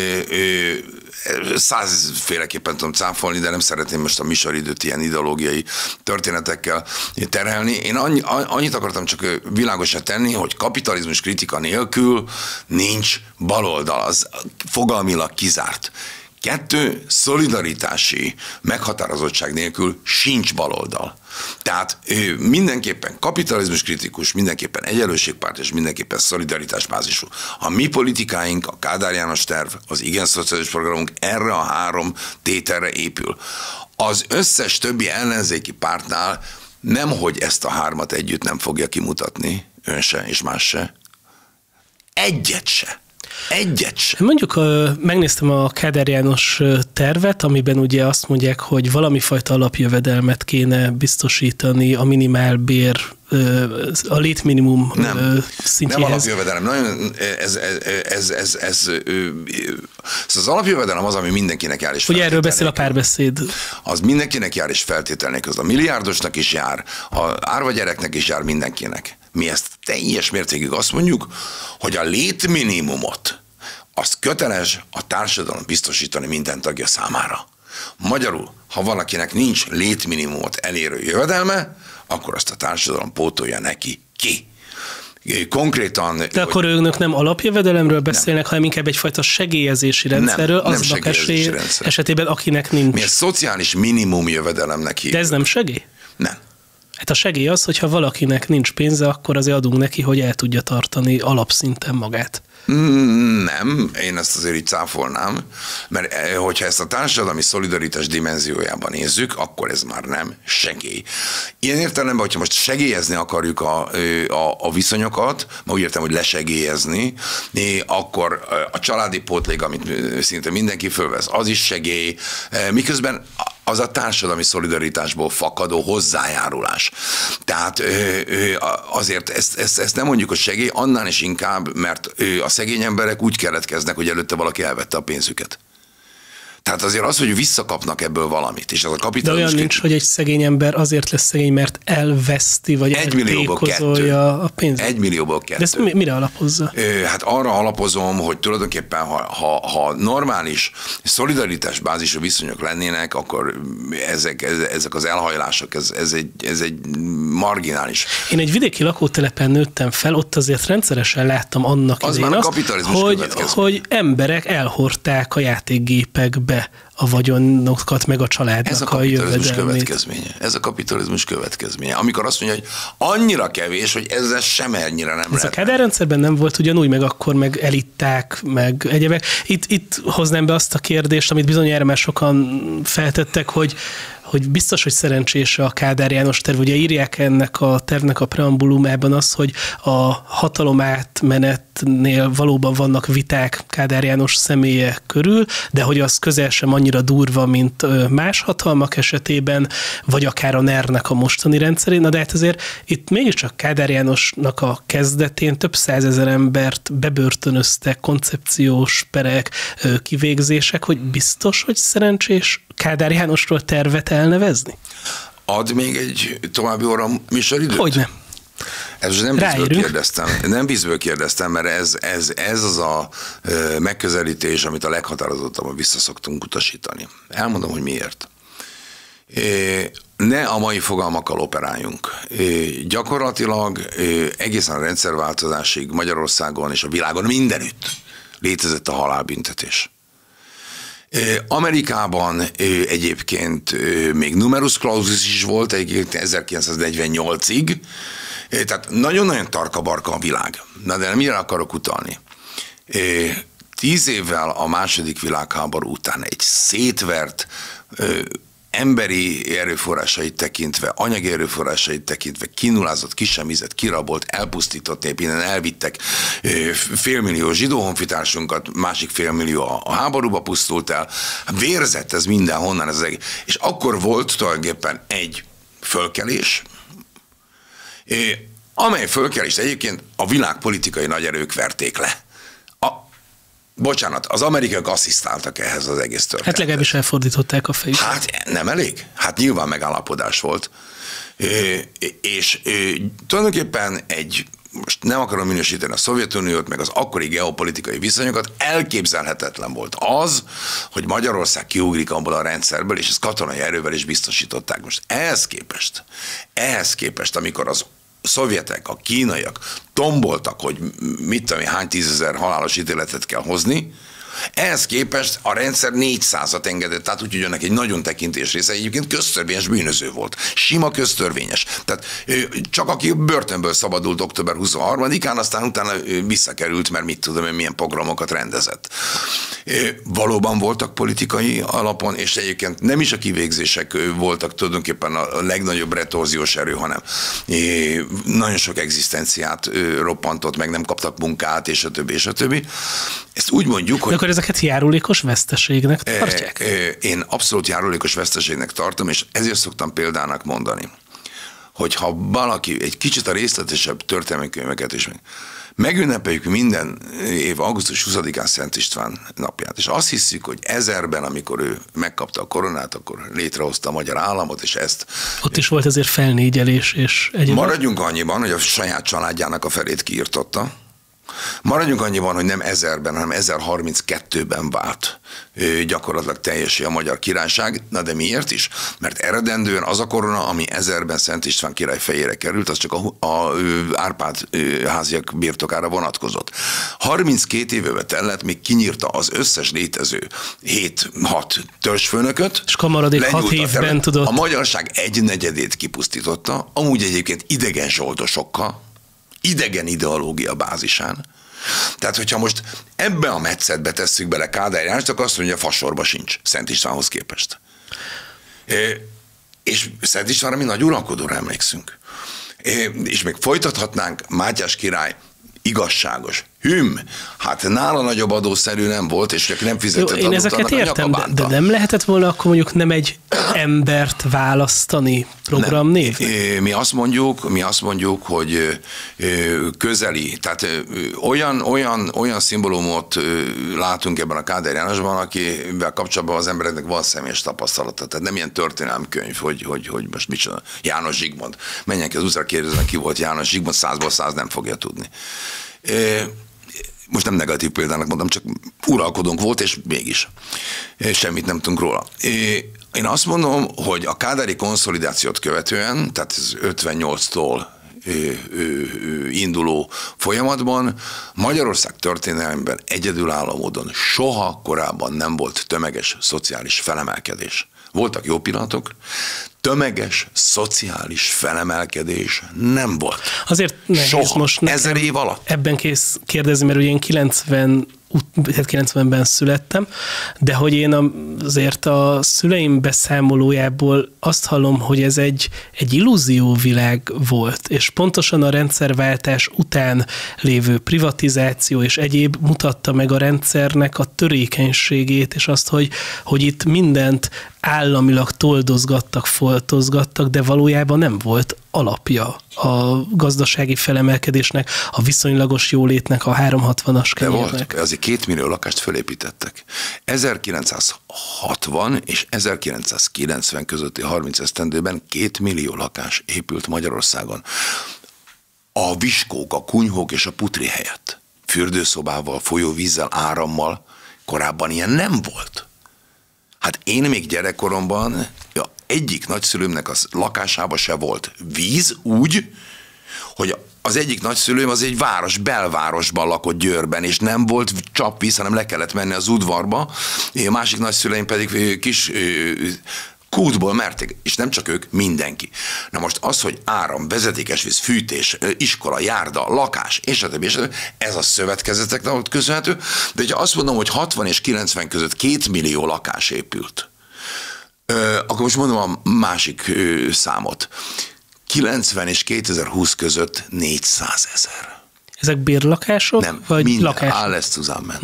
100-féleképpen tudom cáfolni, de nem szeretném most a műsoridőt ilyen ideológiai történetekkel terhelni. Én annyit akartam csak világosra tenni, hogy kapitalizmus kritika nélkül nincs baloldal, az fogalmilag kizárt. 2, szolidaritási meghatározottság nélkül sincs baloldal. Tehát mindenképpen kapitalizmus kritikus, mindenképpen egyenlőségpárt és mindenképpen szolidaritásbázisú. A mi politikáink, a Kádár János terv, az igen szociális programunk erre a 3 tételre épül. Az összes többi ellenzéki pártnál nemhogy ezt a 3-at együtt nem fogja kimutatni, ön se és más se. Egyet se. Mondjuk megnéztem a Kádár János tervet, amiben ugye azt mondják, hogy valami fajta alapjövedelmet kéne biztosítani a minimálbér, a létminimum szintjéhez. Nem alapjövedelem. Nagyon, az alapjövedelem az, ami mindenkinek jár és ugye erről beszél a Párbeszéd. Az mindenkinek jár és feltételnek, az a milliárdosnak is jár, a árva gyereknek is jár, mindenkinek. Mi ezt teljes mértékig azt mondjuk, hogy a létminimumot azt köteles a társadalom biztosítani minden tagja számára. Magyarul, ha valakinek nincs létminimumot elérő jövedelme, akkor azt a társadalom pótolja neki ki. Konkrétan... De akkor önök nem alapjövedelemről beszélnek, hanem inkább egyfajta segélyezési rendszerről, aznak esetében, akinek nincs. Mi a szociális minimum jövedelemnek hívjuk. De ez nem segély? Nem. Hát a segély az, hogyha valakinek nincs pénze, akkor azért adunk neki, hogy el tudja tartani alapszinten magát. Nem, én ezt azért így cáfolnám, mert hogyha ezt a társadalmi szolidaritás dimenziójában nézzük, akkor ez már nem segély. Ilyen értelemben, hogyha most segélyezni akarjuk a viszonyokat, ma úgy értem, hogy lesegélyezni, akkor a családi pótlék, amit szinte mindenki fölvesz, az is segély, miközben az a társadalmi szolidaritásból fakadó hozzájárulás. Tehát azért ezt nem mondjuk, hogy segély, annál is inkább, mert a szegény emberek úgy keletkeznek, hogy előtte valaki elvette a pénzüket. Tehát azért az, hogy visszakapnak ebből valamit, és ez a kapitalizmus... De olyan nincs, hogy egy szegény ember azért lesz szegény, mert elveszti, vagy eltékozolja a pénzt. 1 millióból 2. De ezt mire alapozza? Hát arra alapozom, hogy tulajdonképpen, ha normális szolidaritás bázisú viszonyok lennének, akkor ezek az elhajlások, ez egy marginális. Én egy vidéki lakótelepen nőttem fel, ott azért rendszeresen láttam annak idején hogy emberek elhordták a játékgépekbe a vagyonokat, meg a családnak a jövedelmét. Ez a kapitalizmus következménye. Amikor azt mondja, hogy annyira kevés, hogy ezzel sem ennyire nem lehet. Ez a Kádár rendszerben nem volt ugyanúgy, meg akkor meg elitták, meg egyebek. Itt hoznám be azt a kérdést, amit bizonyára már sokan feltettek, hogy biztos, hogy szerencsés a Kádár János terv. Ugye írják ennek a tervnek a preambulumában az, hogy a hatalom átmenetnél valóban vannak viták Kádár János személye körül, de hogy az közel sem annyira durva, mint más hatalmak esetében, vagy akár a NER-nek a mostani rendszerén. Na de hát azért itt mégiscsak Kádár Jánosnak a kezdetén több százezer embert bebörtönöztek, koncepciós perek, kivégzések, hogy biztos, hogy szerencsés Kádár Jánosról tervet elnevezni? Ad még egy további óra műsoridőt? Hogyne. Ez nem vízből kérdeztem, mert ez az a megközelítés, amit a leghatározottabban visszaszoktunk utasítani. Elmondom, hogy miért. Ne a mai fogalmakkal operáljunk. Gyakorlatilag egészen a rendszerváltozásig Magyarországon és a világon mindenütt létezett a halálbüntetés. Amerikában egyébként még numerus clausus is volt egyébként 1948-ig, tehát nagyon-nagyon tarka-barka a világ. Na de mire akarok utalni? 10 évvel a második világháború után egy szétvert emberi erőforrásait tekintve, anyagi erőforrásait tekintve kinullázott, kisemizett, kirabolt, elpusztított nép, innen elvittek 500 000 zsidó honfitársunkat, másik 500 000 a háborúba pusztult el, vérzett ez mindenhonnan ez az egész. És akkor volt tulajdonképpen egy fölkelés, amely fölkelést egyébként a világpolitikai nagy erők verték le. Bocsánat, az amerikaiak asszisztáltak ehhez az egész történethez. Hát legalábbis elfordították a fejüket. Hát nem elég? Hát nyilván megállapodás volt. És tulajdonképpen most nem akarom minősíteni a Szovjetuniót, meg az akkori geopolitikai viszonyokat, elképzelhetetlen volt az, hogy Magyarország kiugrik abból a rendszerből, és ezt katonai erővel is biztosították. Most ehhez képest, amikor az szovjetek, a kínaiak tomboltak, hogy mit tudom én, hány 10 000 halálos ítéletet kell hozni, ehhez képest a rendszer 400-at engedett, tehát úgy, hogy önnek egy nagyon tekintés része egyébként köztörvényes bűnöző volt. Sima köztörvényes. Tehát csak aki börtönből szabadult október 23-án, aztán utána visszakerült, mert mit tudom én, milyen programokat rendezett. Valóban voltak politikai alapon, és egyébként nem is a kivégzések voltak tulajdonképpen a legnagyobb retorziós erő, hanem nagyon sok egzisztenciát roppantott, meg nem kaptak munkát, és a többi, és a többi. Ezt úgy mondjuk, hogy... De akkor ezeket járulékos veszteségnek tartják? Én abszolút járulékos veszteségnek tartom, és ezért szoktam példának mondani, hogy ha valaki egy kicsit a részletesebb történelmi könyveket is megünnepeljük minden év augusztus 20-án Szent István napját, és azt hiszük, hogy 1000-ben, amikor ő megkapta a koronát, akkor létrehozta a magyar államot, és ezt... Ott is volt azért felnégyelés és egyébként. Maradjunk annyiban, hogy a saját családjának a felét kiirtotta, Maradjunk annyiban, hogy nem 1000-ben, hanem 1032-ben vált gyakorlatilag teljesen a Magyar Királyság. Na de miért is? Mert eredendően az a korona, ami 1000-ben Szent István király fejére került, az csak a Árpád háziak birtokára vonatkozott. 32 éve tellett, még kinyírta az összes létező 7-6 törzsfőnököt. És kamaradék 6 évben tudott. A magyarság 1/4 kipusztította, amúgy egyébként idegen zsoldosokkal, idegen ideológia bázisán. Tehát, hogyha most ebbe a metszetbe tesszük bele Kádár Jánost, akkor azt mondja, fasorba sincs Szent Istvánhoz képest. És Szent Istvánra mi nagy uralkodóra emlékszünk. És még folytathatnánk, Mátyás király igazságos. Hát nála nagyobb adószerű nem volt, és csak nem fizetett adót, én ezeket értem, de nem lehetett volna akkor mondjuk nem egy embert választani programnév? Mi azt mondjuk, hogy közeli, tehát olyan szimbólumot látunk ebben a Kádár Jánosban, akivel kapcsolatban az embereknek van személyes tapasztalata. Tehát nem ilyen történelmi könyv, hogy most micsoda. János Zsigmond. Menjen ki az utcára, kérdezzen, ki volt János Zsigmond, 100-ból 100 nem fogja tudni. Most nem negatív példának mondom, csak uralkodónk volt, és mégis semmit nem tudunk róla. Én azt mondom, hogy a kádári konszolidációt követően, tehát ez 58-tól induló folyamatban Magyarország történelemben egyedülálló módon soha korábban nem volt tömeges szociális felemelkedés. Voltak jó pillanatok, tömeges szociális felemelkedés nem volt. Azért nehéz soha, most 1000 év alatt. Ebben kész kérdezni, mert ugye én 90-ben születtem, de hogy én azért a szüleim beszámolójából azt hallom, hogy ez egy illúzióvilág volt, és pontosan a rendszerváltás után lévő privatizáció és egyéb mutatta meg a rendszernek a törékenységét, és azt, hogy itt mindent államilag toldozgattak, foltozgattak, de valójában nem volt alapja a gazdasági felemelkedésnek, a viszonylagos jólétnek, a 360-as kenyérnek. De azért 2 millió lakást fölépítettek. 1960 és 1990 közötti 30 esztendőben 2 millió lakás épült Magyarországon. A viskók, a kunyhók és a putri helyett. Fürdőszobával, folyóvízzel, árammal. Korábban ilyen nem volt. Hát én még gyerekkoromban egyik nagyszülőmnek a lakásába se volt víz úgy, hogy az egyik nagyszülőm az egy belvárosban lakott Győrben, és nem volt csapvíz, hanem le kellett menni az udvarba, a másik nagyszüleim pedig kis kútból merték, és nem csak ők, mindenki. Na most az, hogy áram, vezetékes víz, fűtés, iskola, járda, lakás, és a többi, ez a szövetkezeteknek volt köszönhető, de hogyha azt mondom, hogy 60 és 90 között 2 millió lakás épült, akkor most mondom a másik számot. 90 és 2020 között 400 000. Ezek bérlakások? Nem, vagy minden, lakások? alles zusammen.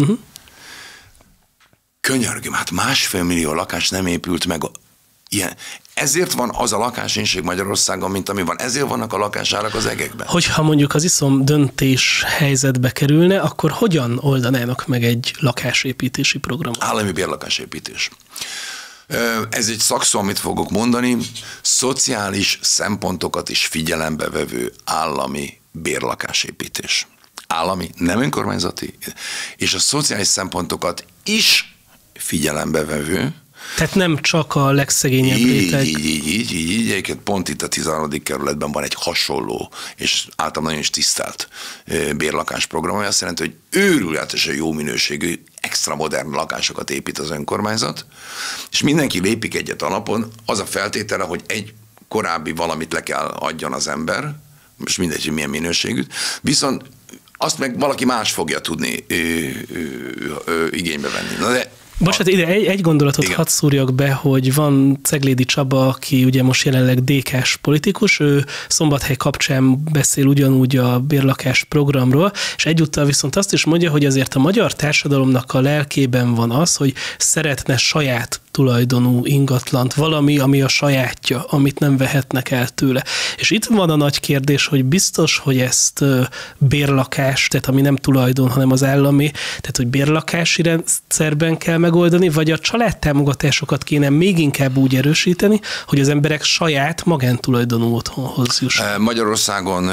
Könyörgöm, hát 1,5 millió lakás nem épült meg. Ilyen. Ezért van az a lakásinség Magyarországon, mint ami van. Ezért vannak a lakásárak az egekben. Hogyha mondjuk az iszom döntés helyzetbe kerülne, akkor hogyan oldanának meg egy lakásépítési programot? Állami bérlakásépítés. Ez egy szakszó, amit fogok mondani, szociális szempontokat is figyelembe vevő állami bérlakásépítés. Állami, nem önkormányzati, és a szociális szempontokat is figyelembe vevő. Tehát nem csak a legszegényebb réteg. Így. Egyébként pont itt a 13. kerületben van egy hasonló, és általában nagyon is tisztelt bérlakásprogram, ami azt jelenti, hogy őrületesen jó minőségű, extra modern lakásokat épít az önkormányzat, és mindenki lépik egyet alapon, az a feltétele, hogy egy korábbi valamit le kell adjon az ember, most mindegy, hogy milyen minőségűt, viszont azt meg valaki más fogja tudni igénybe venni. Na de Bocsánat, ide egy gondolatot hadd szúrjak be, hogy van Ceglédi Csaba, aki ugye most jelenleg DK-s politikus, ő Szombathely kapcsán beszél ugyanúgy a bérlakás programról, és egyúttal viszont azt is mondja, hogy azért a magyar társadalomnak a lelkében van az, hogy szeretne saját tulajdonú ingatlant, valami, ami a sajátja, amit nem vehetnek el tőle. És itt van a nagy kérdés, hogy biztos, hogy ezt bérlakás, tehát ami nem tulajdon, hanem az állami, tehát hogy bérlakási rendszerben kell megoldani, vagy a családtámogatásokat kéne még inkább úgy erősíteni, hogy az emberek saját magántulajdonú otthonhoz jussanak. Magyarországon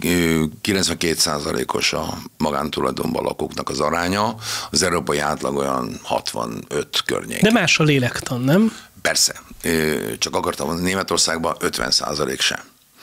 92%-os a magántulajdonban lakóknak az aránya, az európai átlag olyan 65 környék. De más a lélektan, nem? Persze, csak akartam mondani, Németországban 50% sem.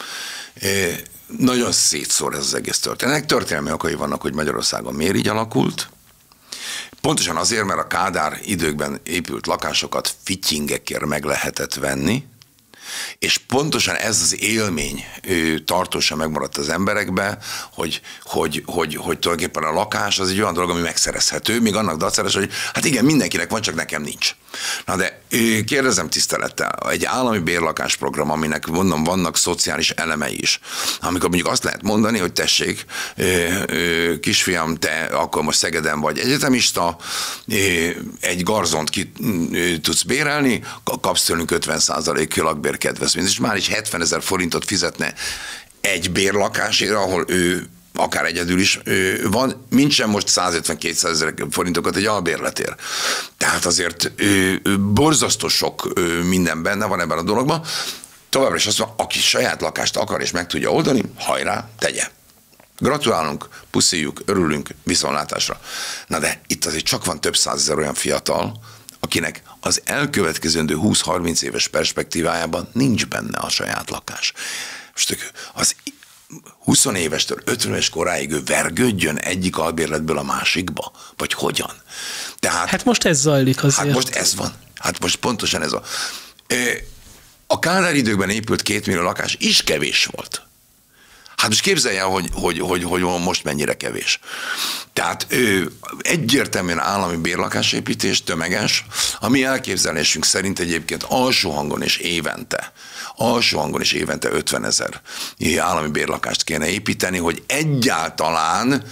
Nagyon szétszór ez az egész történet. Ennek történelmi okai vannak, hogy Magyarországon miért így alakult. Pontosan azért, mert a Kádár időkben épült lakásokat fittyingekért meg lehetett venni, és pontosan ez az élmény tartósan megmaradt az emberekbe, hogy tulajdonképpen a lakás az egy olyan dolog, ami megszerezhető, még annak dacára, hogy hát igen, mindenkinek van, csak nekem nincs. Na de kérdezem tisztelettel, egy állami bérlakásprogram, aminek mondom, vannak szociális elemei is, amikor mondjuk azt lehet mondani, hogy tessék, kisfiam, te akkor most Szegeden vagy egyetemista, egy garzont ki tudsz bérelni, kapsz tőlünk 50% lakbérkedvezményt, és már is 70 000 forintot fizetne egy bérlakásért, ahol ő akár egyedül is van, mintsem most 150-200 000 forintokat egy albérletért. Tehát azért borzasztó sok minden benne van ebben a dologban. Továbbra is azt mondom, aki saját lakást akar és meg tudja oldani, hajrá, tegye. Gratulálunk, pusziljuk, örülünk, viszontlátásra. Na de itt azért csak van több százezer olyan fiatal, akinek az elkövetkezendő 20-30 éves perspektívájában nincs benne a saját lakás. Most az 20 évestől 50 éves koráig ő vergődjön egyik albérletből a másikba? Vagy hogyan? Tehát, hát most ez zajlik azért. Hát most ez van. Hát most pontosan ez a... A Kádár időkben épült 2 millió lakás is kevés volt. Hát most képzelj el, hogy most mennyire kevés. Tehát egyértelműen állami bérlakásépítés, tömeges, a mi elképzelésünk szerint egyébként alsó hangon és évente 50 000 állami bérlakást kéne építeni, hogy egyáltalán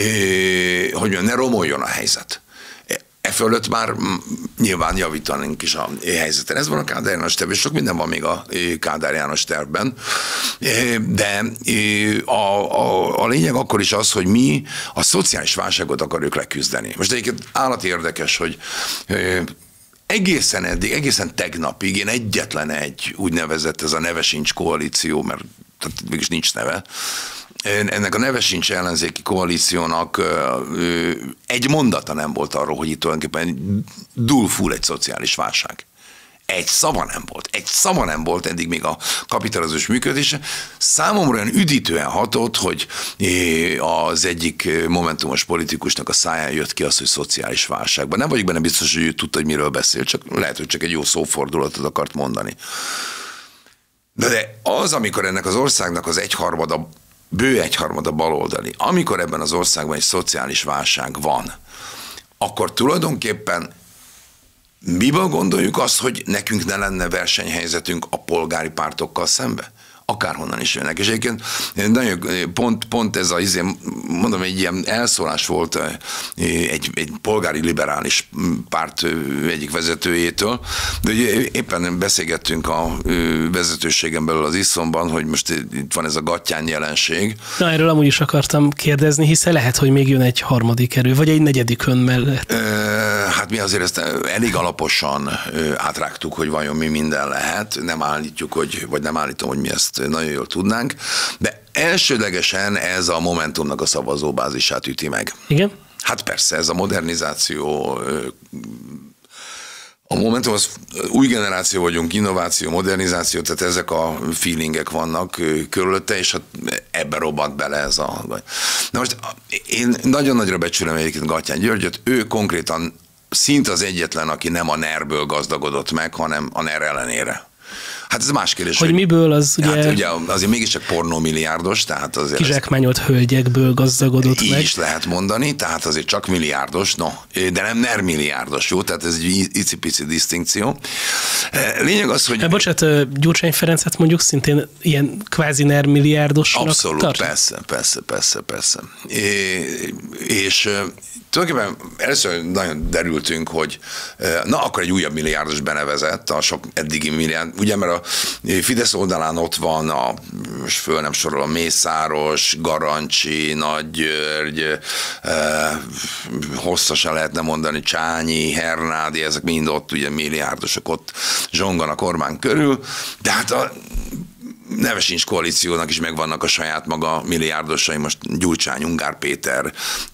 hogy ne romoljon a helyzet. E fölött már nyilván javítanunk is a helyzeten. Ez van a Kádár János tervben, és sok minden van még a Kádár János tervben, de a lényeg akkor is az, hogy mi a szociális válságot akarjuk leküzdeni. Most egyébként állati érdekes, hogy egészen tegnapig én egyetlen egy úgynevezett, ez a Neve Sincs koalíció, mert mégis nincs neve, ennek a Neve Sincs ellenzéki koalíciónak egy mondata nem volt arról, hogy itt tulajdonképpen dúl egy szociális válság. Egy szava nem volt eddig még a kapitalizmus működése. Számomra olyan üdítően hatott, hogy az egyik momentumos politikusnak a száján jött ki az, hogy szociális válságban. Nem vagyok benne biztos, hogy ő tudta, hogy miről beszél, csak lehet, hogy csak egy jó szófordulatot akart mondani. De az, amikor ennek az országnak az bő egyharmada baloldali, amikor ebben az országban egy szociális válság van, akkor tulajdonképpen miben gondoljuk azt, hogy nekünk ne lenne versenyhelyzetünk a polgári pártokkal szembe? Akárhonnan is jönnek. És egyébként pont ez mondom, egy ilyen elszólás volt egy polgári liberális párt egyik vezetőjétől, de ugye éppen beszélgettünk a vezetőségen belül az Iszomban, hogy most itt van ez a gattyán jelenség. Na, erről amúgy is akartam kérdezni, hiszen lehet, hogy még jön egy harmadik erő, vagy egy negyedik ön mellett. Hát mi azért ezt elég alaposan átrágtuk, hogy vajon mi minden lehet. Nem állítjuk, vagy nem állítom, hogy mi ezt nagyon jól tudnánk, de elsődlegesen ez a Momentumnak a szavazóbázisát üti meg. Igen? Hát persze, ez a modernizáció, a Momentum, az új generáció vagyunk, innováció, modernizáció, tehát ezek a feelingek vannak körülötte, és hát ebbe robbant bele ez a... Na most én nagyon nagyra becsülöm egyébként Gattyán Györgyöt, ő konkrétan szinte az egyetlen, aki nem a NER-ből gazdagodott meg, hanem a NER ellenére. Hát ez más kérdés. Hogy miből az ugye... Hát ugye azért mégiscsak pornómilliárdos, tehát azért... Kizsákmányolt hölgyekből gazdagodott így meg. Így is lehet mondani, tehát azért csak milliárdos, de nem NER milliárdos, jó? Tehát ez egy icipici disztinkció. Lényeg az, hogy... Bocsánat, Gyurcsány Ferencet mondjuk szintén ilyen kvázi NER milliárdosnak abszolút, tart? persze. És tulajdonképpen először nagyon derültünk, hogy na, akkor egy újabb milliárdos benevezett a sok eddigi milliárd. Ugye, mert a Fidesz oldalán ott van most föl nem sorolom, Mészáros, Garancsi, Nagygyörgy, hosszasan lehetne mondani, Csányi, Hernádi, ezek mind ott ugye milliárdosok ott zsonganak Orbán körül, de hát a neve sincs koalíciónak is megvannak a saját maga milliárdosai, most Gyurcsány, Ungár Péter,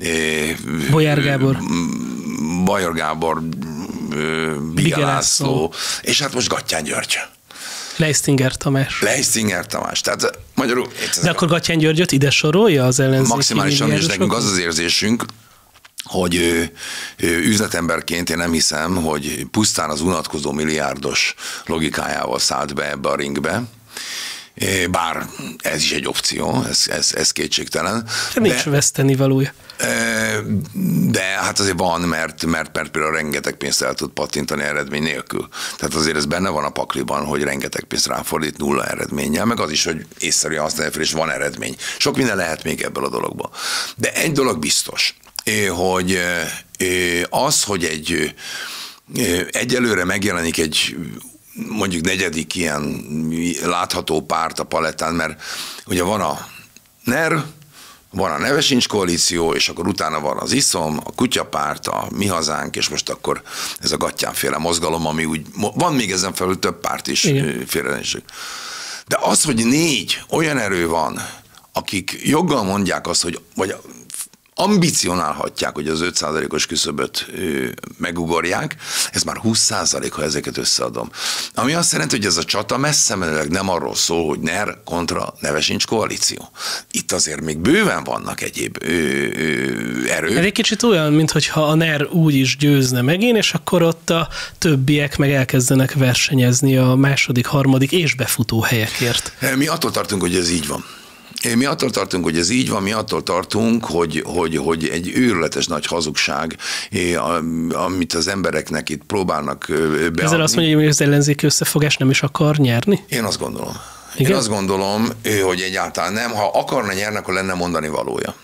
Bajor Gábor, Bige László, és hát most Gattyán György. Leisztinger Tamás. Tehát magyarul... De akkor Gattyán Györgyöt ide sorolja az ellenzéki maximálisan, és nekünk az érzésünk, hogy üzletemberként én nem hiszem, hogy pusztán az unatkozó milliárdos logikájával szállt be ebbe a ringbe, bár ez is egy opció, ez kétségtelen. Nincs vesztenivalója. De hát azért van, mert például rengeteg pénzt el tud pattintani eredmény nélkül. Tehát azért ez benne van a pakliban, hogy rengeteg pénzt ráfordít nulla eredménnyel, meg az is, hogy észszerűen használja fel, és van eredmény. Sok minden lehet még ebből a dologból. De egy dolog biztos, hogy az, hogy egyelőre megjelenik egy mondjuk negyedik ilyen látható párt a palettán, mert ugye van a NER, van a Neve sincs koalíció, és akkor utána van az ISZOM, a Kutyapárt, a Mi Hazánk, és most akkor ez a Gattyánféle mozgalom, ami úgy, van még ezen felül több párt is félrenézség. De az, hogy 4 olyan erő van, akik joggal mondják azt, hogy vagy ambicionálhatják, hogy az 5%-os küszöböt megugorják, ez már 20%, ha ezeket összeadom. Ami azt jelenti, hogy ez a csata messze menőleg nem arról szól, hogy NER kontra Neve sincs koalíció. Itt azért még bőven vannak egyéb erők. Ez egy kicsit olyan, mintha a NER úgy is győzne megint, és akkor ott a többiek meg elkezdenek versenyezni a második, harmadik és befutó helyekért. Mi attól tartunk, hogy ez így van. Mi attól tartunk, hogy ez így van, mi attól tartunk, hogy egy őrületes nagy hazugság, amit az embereknek itt próbálnak beadni. Ezzel azt mondja, hogy az ellenzéki összefogás nem is akar nyerni? Én azt gondolom. Igen? Én azt gondolom, hogy egyáltalán nem. Ha akarna nyerni, akkor lenne mondani valója.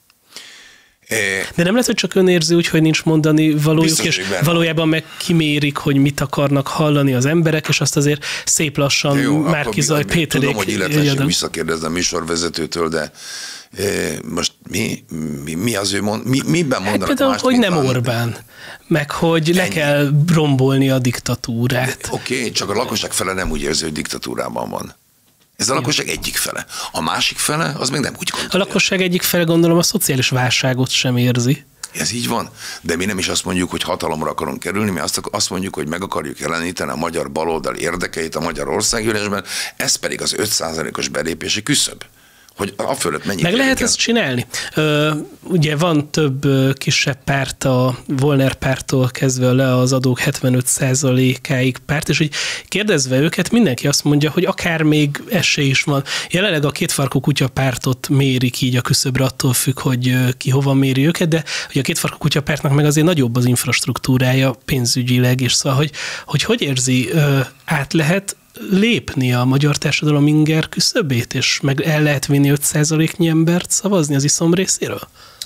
De nem lehet, hogy csak ön érzi úgy, hogy nincs mondani valójuk, és valójában meg kimérik, hogy mit akarnak hallani az emberek, és azt azért szép lassan Márki-Zay Péterék. Tudom, hogy illetve visszakérdezem műsorvezetőtől, de most mi az ő miben mondanak például, mást, hogy nem Orbán, meg hogy le kell rombolni a diktatúrát. Oké, csak a lakosság fele nem úgy érzi, hogy diktatúrában van. Ez a lakosság egyik fele. A másik fele, az még nem úgy gondolja. A lakosság egyik fele, gondolom, a szociális válságot sem érzi. Ez így van, de mi nem is azt mondjuk, hogy hatalomra akarunk kerülni, mi azt mondjuk, hogy meg akarjuk jeleníteni a magyar baloldal érdekeit a magyar országgyűlésben, ez pedig az 5%-os belépési küszöb. Hogy a fölött mennyi. Meg lehet ezt csinálni. Ugye van több kisebb párt, a Volner pártól kezdve le az adók 75%-áig párt, és hogy kérdezve őket, mindenki azt mondja, hogy akár még esély is van. Jelenleg a Kétfarkú Kutya pártot mérik így a küszöbre, attól függ, hogy ki hova méri őket, de hogy a Kétfarkú Kutya pártnak meg azért nagyobb az infrastruktúrája pénzügyileg, és szóval, hogy érzi, át lehet lépni a magyar társadalom inger küszöbét, és meg el lehet vinni 5%-nyi embert szavazni az ISZOM részéről?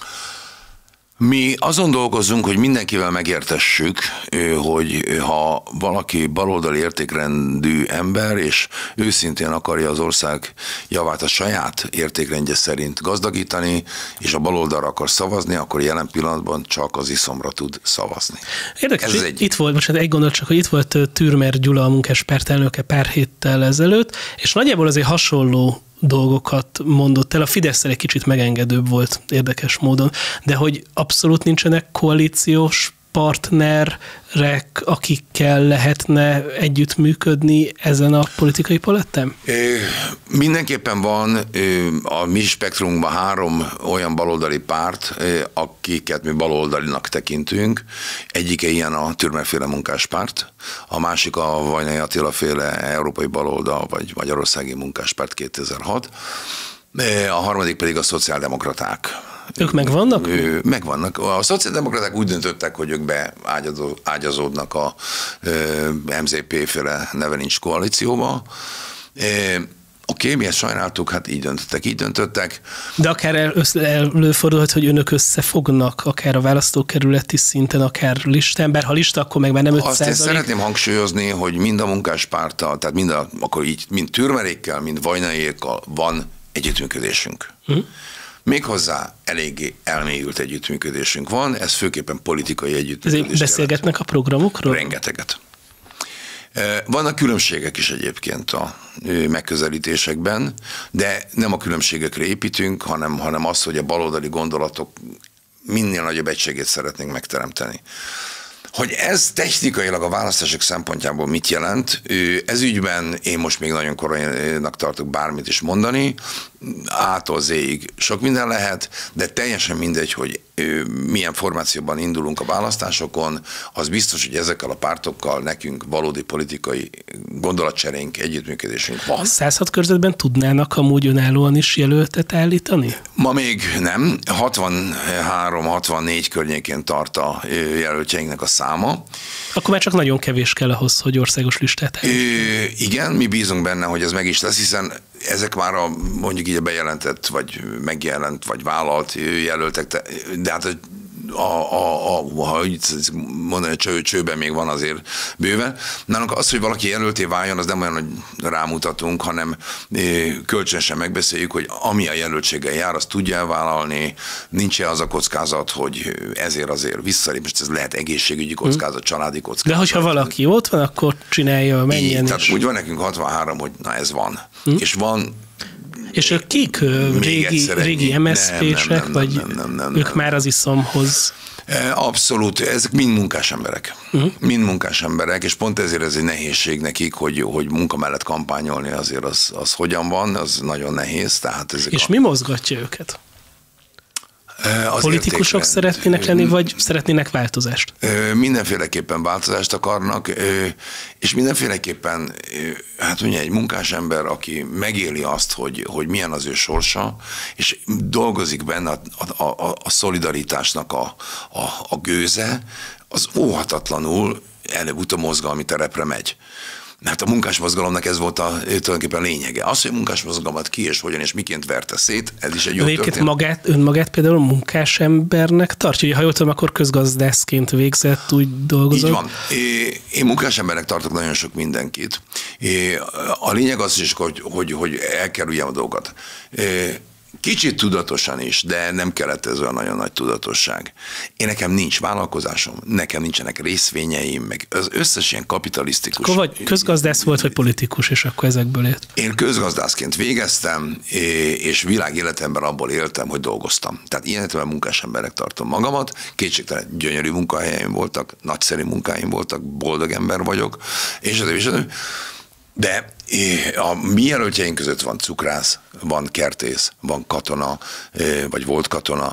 Mi azon dolgozunk, hogy mindenkivel megértessük, hogy ha valaki baloldali értékrendű ember, és őszintén akarja az ország javát a saját értékrendje szerint gazdagítani, és a baloldalra akar szavazni, akkor jelen pillanatban csak az ISZOM-ra tud szavazni. Érdekes, itt volt, most egy gondolat csak, hogy itt volt Türmer Gyula, a munkáspárt elnöke pár héttel ezelőtt, és nagyjából azért hasonló dolgokat mondott el. A Fidesz-szel egy kicsit megengedőbb volt érdekes módon, de hogy abszolút nincsenek koalíciós partnerek, akikkel lehetne együttműködni ezen a politikai paletten? Mindenképpen van a mi spektrumunkban 3 olyan baloldali párt, akiket mi baloldalinak tekintünk. Egyike ilyen a Türmer-féle munkáspárt, a másik a Vajnai Attila-féle európai baloldal, vagy Magyarországi Munkáspárt 2006, a harmadik pedig a szociáldemokraták. Ők megvannak? Megvannak. A szociáldemokraták úgy döntöttek, hogy ők beágyazódnak a MZP-féle Neve nincs koalícióba. Oké, mi ezt sajnáltuk, hát így döntöttek. De akár előfordulhat, hogy önök összefognak, akár a választókerületi szinten, akár listán, bár ha lista, akkor meg már nem 5%. Azt én szeretném hangsúlyozni, hogy mind a munkáspárttal, tehát akkor így, mind Türmerékkel, mind Vajnaiékkal van együttműködésünk. Méghozzá eléggé elmélyült együttműködésünk van, ez főképpen politikai együttműködés. Beszélgetnek a programokról? Rengeteget. Vannak különbségek is egyébként a megközelítésekben, de nem a különbségekre építünk, hanem az, hogy a baloldali gondolatok minél nagyobb egységét szeretnénk megteremteni. Hogy ez technikailag a választások szempontjából mit jelent, ez ügyben én most még nagyon korainak tartok bármit is mondani, A-tól Z-ig sok minden lehet, de teljesen mindegy, hogy milyen formációban indulunk a választásokon, az biztos, hogy ezekkel a pártokkal nekünk valódi politikai gondolatcserénk, együttműködésünk van. 106 körzetben tudnának amúgy önállóan is jelöltet állítani? Ma még nem, 63-64 környékén tart a jelöltjeinknek a száma. Akkor már csak nagyon kevés kell ahhoz, hogy országos listát igen, mi bízunk benne, hogy ez meg is lesz, hiszen ezek már mondjuk így a bejelentett, vagy megjelent, vagy vállalt jelöltek, de hát ha mondani, hogy csőben még van azért bőven. Nálunk az, hogy valaki jelölté váljon, az nem olyan, hogy rámutatunk, hanem kölcsönösen megbeszéljük, hogy ami a jelöltséggel jár, azt tudja elvállalni, nincs-e az a kockázat, hogy ezért azért visszalép, most ez lehet egészségügyi kockázat, családi kockázat. De hogyha valaki ott van, akkor csinálja, menjen. Tehát úgy van nekünk 63, hogy na ez van. És van. És ők kik? Régi MSZP-sek, vagy ők már az iszomhoz? Abszolút, ezek mind munkás emberek. Mind munkás emberek, és pont ezért ez egy nehézség nekik, hogy munka mellett kampányolni azért az hogyan van, az nagyon nehéz. Tehát és mi mozgatja őket? Politikusok szeretnének lenni, vagy szeretnének változást? Mindenféleképpen változást akarnak, és mindenféleképpen, hát ugye egy munkás ember, aki megéli azt, hogy milyen az ő sorsa, és dolgozik benne a szolidaritásnak a gőze, az óhatatlanul előbb-utóbb mozgalmi terepre megy. Hát a munkásmozgalomnak ez volt tulajdonképpen lényege. Az, hogy a munkásmozgalmat ki és hogyan és miként verte szét, ez is egy jó történet. Önmagát például munkás embernek tartja? Ha jól tudom, akkor közgazdászként végzett, úgy dolgozott? Így van. Én munkás embernek tartok nagyon sok mindenkit. A lényeg az is, hogy elkerüljem a dolgokat. Kicsit tudatosan is, de nem kellett ez olyan nagyon nagy tudatosság. Nekem nincs vállalkozásom, nekem nincsenek részvényeim, meg az összes ilyen kapitalisztikus... Akkor vagy közgazdász volt, vagy politikus, és akkor ezekből élt? Én közgazdászként végeztem, és világéletemben abból éltem, hogy dolgoztam. Tehát ilyen értelemben munkás emberek tartom magamat, kétségtelen gyönyörű munkahelyeim voltak, nagyszerű munkáim voltak, boldog ember vagyok, és de a mi jelöltjeink között van cukrász, van kertész, van katona, vagy volt katona,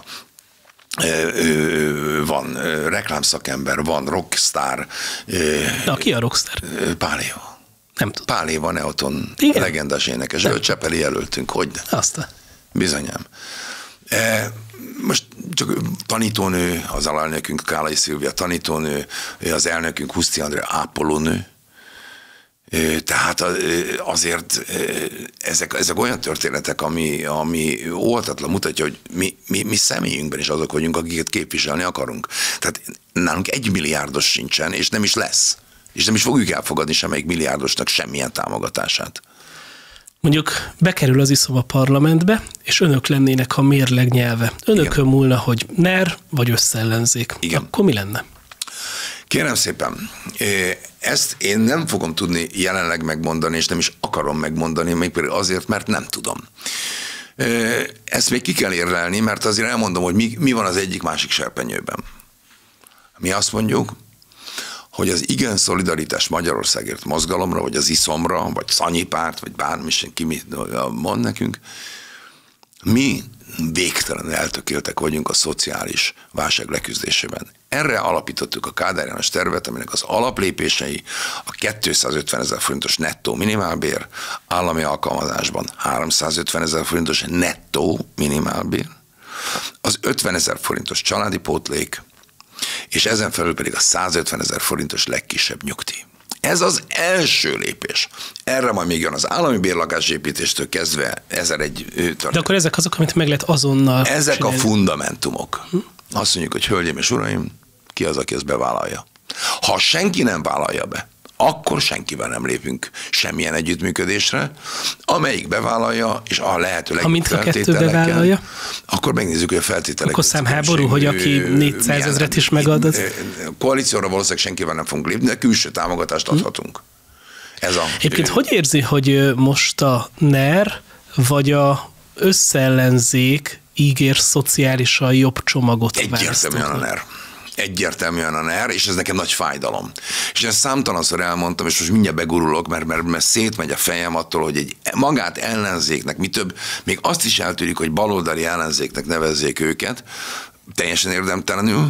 van reklámszakember, van rockstar. Na, ki a rockstar? Pál Éva. Nem tudom. Pál Éva Neoton legendás énekes. Zöldcsepeli jelöltünk, hogyne? Aztán. Bizonyám. Most csak tanítónő, az alelnökünk Kálai Szilvia tanítónő, az elnökünk Huszti Andrea ápolónő. Tehát azért ezek olyan történetek, ami óhatatlan mutatja, hogy mi személyünkben is azok vagyunk, akiket képviselni akarunk. Tehát nálunk 1 milliárdos sincsen, és nem is lesz. És nem is fogjuk elfogadni semmelyik milliárdosnak semmilyen támogatását. Mondjuk bekerül az iszom a parlamentbe, és önök lennének a mérleg nyelve. Önökön múlna, hogy NER vagy összellenzék. Igen. Akkor mi lenne? Kérem szépen, ezt én nem fogom tudni jelenleg megmondani, és nem is akarom megmondani, mégpedig azért, mert nem tudom. Ezt még ki kell érlelni, mert azért elmondom, hogy mi van az egyik-másik serpenyőben. Mi azt mondjuk, hogy az igen szolidaritás Magyarországért mozgalomra, vagy az iszomra, vagy Szanyi párt, vagy bármi, ki mit mond nekünk, mi végtelen eltökéltek vagyunk a szociális válság leküzdésében. Erre alapítottuk a Kádár János tervet, aminek az alaplépései a 250 000 forintos nettó minimálbér, állami alkalmazásban 350 000 forintos nettó minimálbér, az 50 000 forintos családi pótlék, és ezen felül pedig a 150 000 forintos legkisebb nyugdíj. Ez az első lépés. Erre majd még jön az állami bérlakásépítéstől kezdve 1001 történet. De akkor ezek azok, amit meg lehet azonnal Ezek csinálni. a fundamentumok. Azt mondjuk, hogy hölgyeim és uraim, ki az, aki ezt bevállalja. Ha senki nem vállalja be, akkor senkivel nem lépünk semmilyen együttműködésre, amelyik bevállalja, és a lehető legjobb feltételekkel, akkor megnézzük, hogy a feltételek. Akkor számháború, hogy aki 400 000 is megad. Az... Koalícióra valószínűleg senkivel nem fogunk lépni, de külső támogatást adhatunk. Egyébként hogy érzi, hogy most a NER vagy a összellenzék ígér szociálisan jobb csomagot választani? Egyértelműen a NER, és ez nekem nagy fájdalom. És ezt számtalanszor elmondtam, és most mindjárt begurulok, mert szétmegy a fejem attól, hogy egy magát ellenzéknek, mi több, még azt is eltűrik, hogy baloldali ellenzéknek nevezzék őket, teljesen érdemtelenül,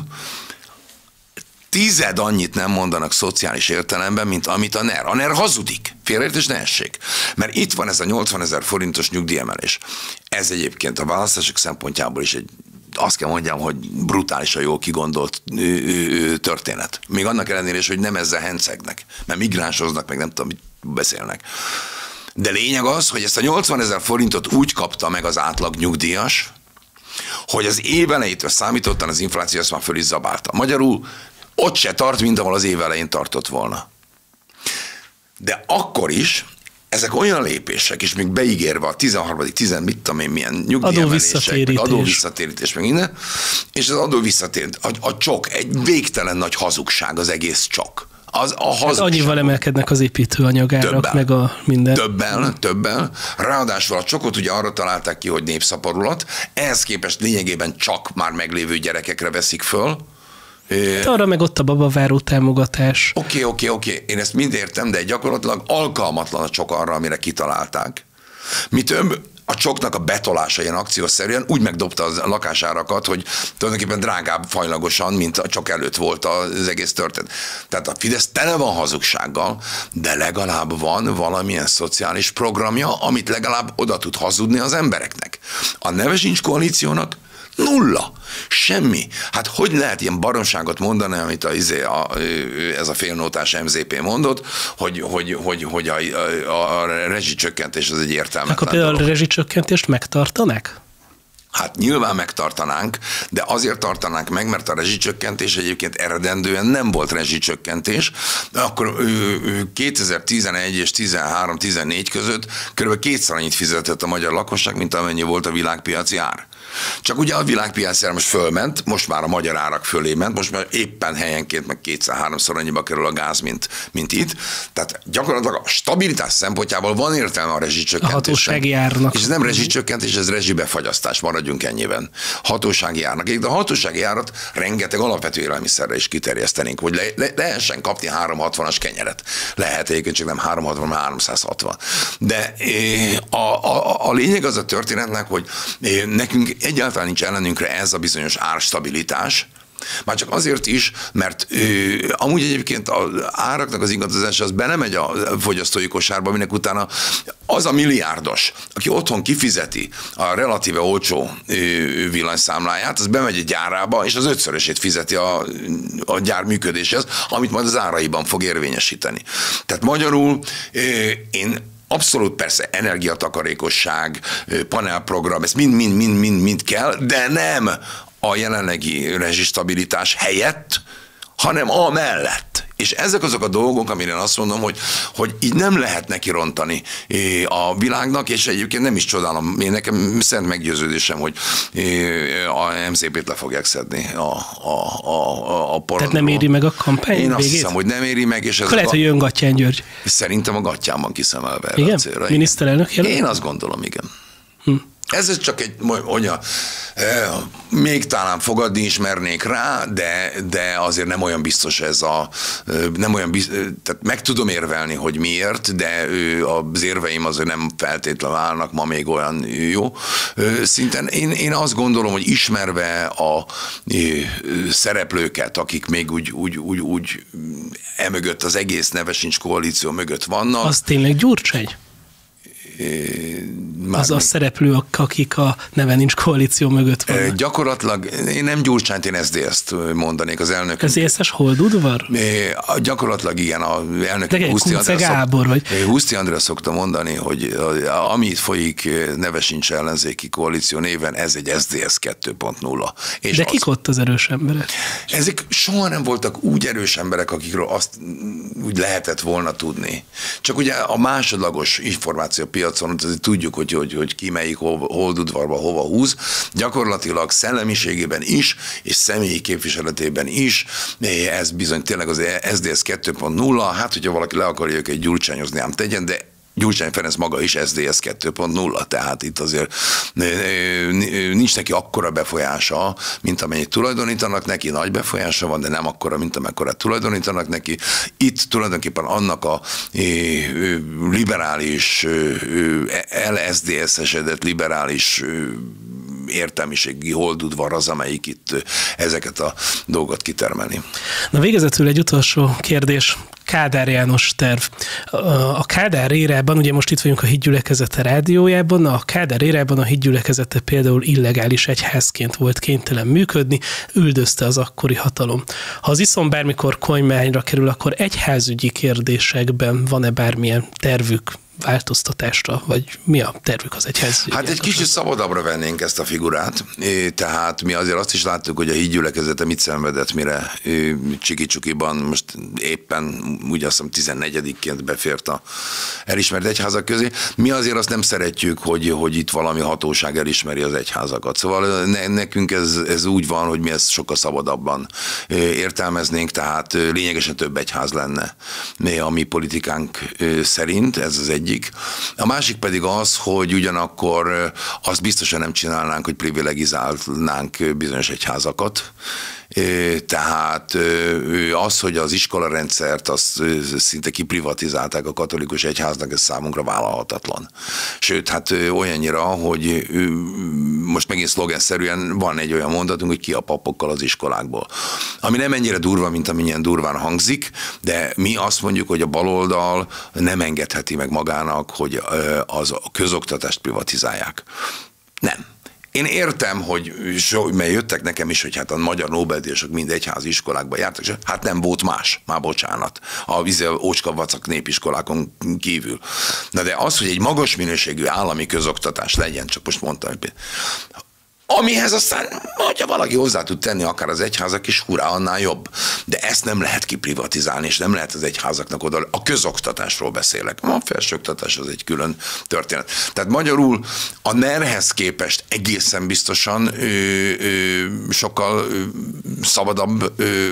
10 annyit nem mondanak szociális értelemben, mint amit a NER. A NER hazudik. Félreértés ne essék. Mert itt van ez a 80 000 forintos nyugdíjemelés. Ez egyébként a választások szempontjából is azt kell mondjam, hogy brutálisan jól kigondolt történet. Még annak ellenére is, hogy nem ezzel hencegnek, mert migránsoznak, meg nem tudom, mit beszélnek. De lényeg az, hogy ezt a 80 000 forintot úgy kapta meg az átlag nyugdíjas, hogy az év elejétől számítottan az infláció ezt már föl is zabálta. Magyarul ott se tart, mint ahol az év elején tartott volna. De akkor is ezek olyan lépések, és még beígérve a 13., mit tudom én, milyen nyugdíjemelések, adóvisszatérítés, meg minden, és az adóvisszatérítés, a csok, egy végtelen nagy hazugság az egész csok. Hát annyival emelkednek az építőanyagárak, meg a minden. Többel. Ráadásul a csokot ugye arra találták ki, hogy népszaporulat, ehhez képest lényegében csak már meglévő gyerekekre veszik föl. Arra meg ott a babaváró támogatás. Oké. Én ezt mind értem, de gyakorlatilag alkalmatlan a csok arra, amire kitalálták. Mi több, a csoknak a betolása ilyen akciószerűen úgy megdobta a lakásárakat, hogy tulajdonképpen drágább fajlagosan, mint a csok előtt volt az egész történet. Tehát a Fidesz tele van hazugsággal, de legalább van valamilyen szociális programja, amit legalább oda tud hazudni az embereknek. A Nevesincs koalíciónak nulla. Semmi. Hát hogy lehet ilyen baromságot mondani, amit ez a félnótás MZP mondott, hogy a rezsicsökkentés az egy értelmetlen akkor például a rezsicsökkentést megtartanák? Hát nyilván megtartanánk, de azért tartanánk meg, mert a rezsicsökkentés egyébként eredendően nem volt rezsicsökkentés. Akkor 2011 és 13-14 között kb. 2-szer annyit fizetett a magyar lakosság, mint amennyi volt a világpiaci ár. Csak ugye a világpiaci ár most fölment, most már a magyar árak fölé ment, most már éppen helyenként meg 2-3-szor annyiba kerül a gáz, mint itt. Tehát gyakorlatilag a stabilitás szempontjából van értelme a rezsicsökkentésnek. A hatósági árnak. És ez nem rezsicsökkentés, ez rezsibefagyasztás, maradjunk ennyiben. Hatósági árnak. De a hatósági árat rengeteg alapvető élelmiszerre is kiterjesztenénk, hogy lehessen kapni 360-as kenyeret. Lehet egyébként, csak nem 360, hanem 360. De a lényeg az a történetnek, hogy nekünk egyáltalán nincs ellenünkre ez a bizonyos árstabilitás, már csak azért is, mert amúgy egyébként az áraknak az ingadozása az belemegy a fogyasztói kosárba, aminek utána az a milliárdos, aki otthon kifizeti a relatíve olcsó villanyszámláját, az bemegy a gyárába, és az 5-szörösét fizeti a gyár működéshez, amit majd az áraiban fog érvényesíteni. Tehát magyarul én abszolút persze energiatakarékosság, panelprogram, ez mind kell, de nem a jelenlegi rezsistabilitás helyett, hanem amellett. És ezek azok a dolgok, amire én azt mondom, hogy így nem lehet neki rontani a világnak, és egyébként nem is csodálom, én nekem szent meggyőződésem, hogy a MZP-t le fogják szedni a porondról. Tehát nem éri meg a kampány Én azt végét? hiszem, hogy nem éri meg. És ez lehet, hogy jön Gattyán György. Szerintem a Gattyán kiszemelve erre igen? a célra. Miniszterelnök jelölt? Én azt gondolom, igen. Ez csak egy, még talán fogadni is mernék rá, de azért nem olyan biztos ez tehát meg tudom érvelni, hogy miért, de az érveim azért nem feltétlenül állnak ma még olyan jó szinten. Én azt gondolom, hogy ismerve a szereplőket, akik még úgy emögött, az egész Nevesincs koalíció mögött vannak. Az tényleg Gyurcsány? az a szereplő, akik a Neve Nincs koalíció mögött vannak. Gyakorlatilag én nem Gyurcsányt, én SZDSZ-t mondanék az elnök. Az észes holdudvar? Gyakorlatilag igen, az elnök Huszti András szokta mondani, hogy ami itt folyik, neve sincs ellenzéki koalíció néven, ez egy SZDSZ 2.0. De kik ott az erős emberek? Ezek soha nem voltak úgy erős emberek, akikről azt úgy lehetett volna tudni. Csak ugye a másodlagos információpiacon tudjuk, hogy ki melyik holdudvarba hova húz. Gyakorlatilag szellemiségében is, és személyi képviseletében is, ez bizony tényleg az SZDSZ 2.0, hát hogyha valaki le akarja őket gyurcsányozni, ám tegyen, de Gyurcsány Ferenc maga is SZDSZ 2.0, tehát itt azért nincs neki akkora befolyása, mint amennyit tulajdonítanak neki, nagy befolyása van, de nem akkora, mint amekkorát tulajdonítanak neki. Itt tulajdonképpen annak a liberális, LSZDSZ-esedett liberális értelmiségi holdudvar az, amelyik itt ezeket a dolgot kitermeli. Na végezetül egy utolsó kérdés. Kádár János terv. A Kádár érában, ugye most itt vagyunk a Hitgyülekezete rádiójában, a Kádár érában a Hitgyülekezete például illegális egyházként volt kénytelen működni, üldözte az akkori hatalom. Ha az iszon bármikor kormányra kerül, akkor egyházügyi kérdésekben van-e bármilyen tervük változtatásra, vagy mi a tervük az egyház? Hát egy kicsit szabadabbra vennénk ezt a figurát, tehát mi azért azt is láttuk, hogy a Hitgyülekezete mit szenvedett, mire Csiki-Csukiban most éppen úgy azt hiszem 14-ként befért a elismert egyházak közé. Mi azért azt nem szeretjük, hogy itt valami hatóság elismeri az egyházakat. Szóval nekünk ez úgy van, hogy mi ezt sokkal szabadabban értelmeznénk, tehát lényegesen több egyház lenne a mi politikánk szerint, ez az egyik. A másik pedig az, hogy ugyanakkor azt biztosan nem csinálnánk, hogy privilegizálnánk bizonyos egyházakat. Tehát az, hogy az iskolarendszert azt szinte kiprivatizálták a katolikus egyháznak, ez számunkra vállalhatatlan. Sőt, hát olyannyira, hogy most megint szlogenszerűen van egy olyan mondatunk, hogy ki a papokkal az iskolákból. Ami nem ennyire durva, mint amilyen durván hangzik, de mi azt mondjuk, hogy a baloldal nem engedheti meg magának, hogy az a közoktatást privatizálják. Nem. Én értem, mert jöttek nekem is, hogy hát a magyar Nobel-díjasok mind egyházi iskolákba jártak, és hát nem volt más, már bocsánat, a ócska-vacak népiskolákon kívül. Na de az, hogy egy magas minőségű állami közoktatás legyen, csak most mondtam, hogy amihez aztán, hogyha valaki hozzá tud tenni akár az egyházak is, hurrá, annál jobb. De ezt nem lehet kiprivatizálni, és nem lehet az egyházaknak oda. A közoktatásról beszélek. A felsőoktatás az egy külön történet. Tehát magyarul a NER-hez képest egészen biztosan sokkal szabadabb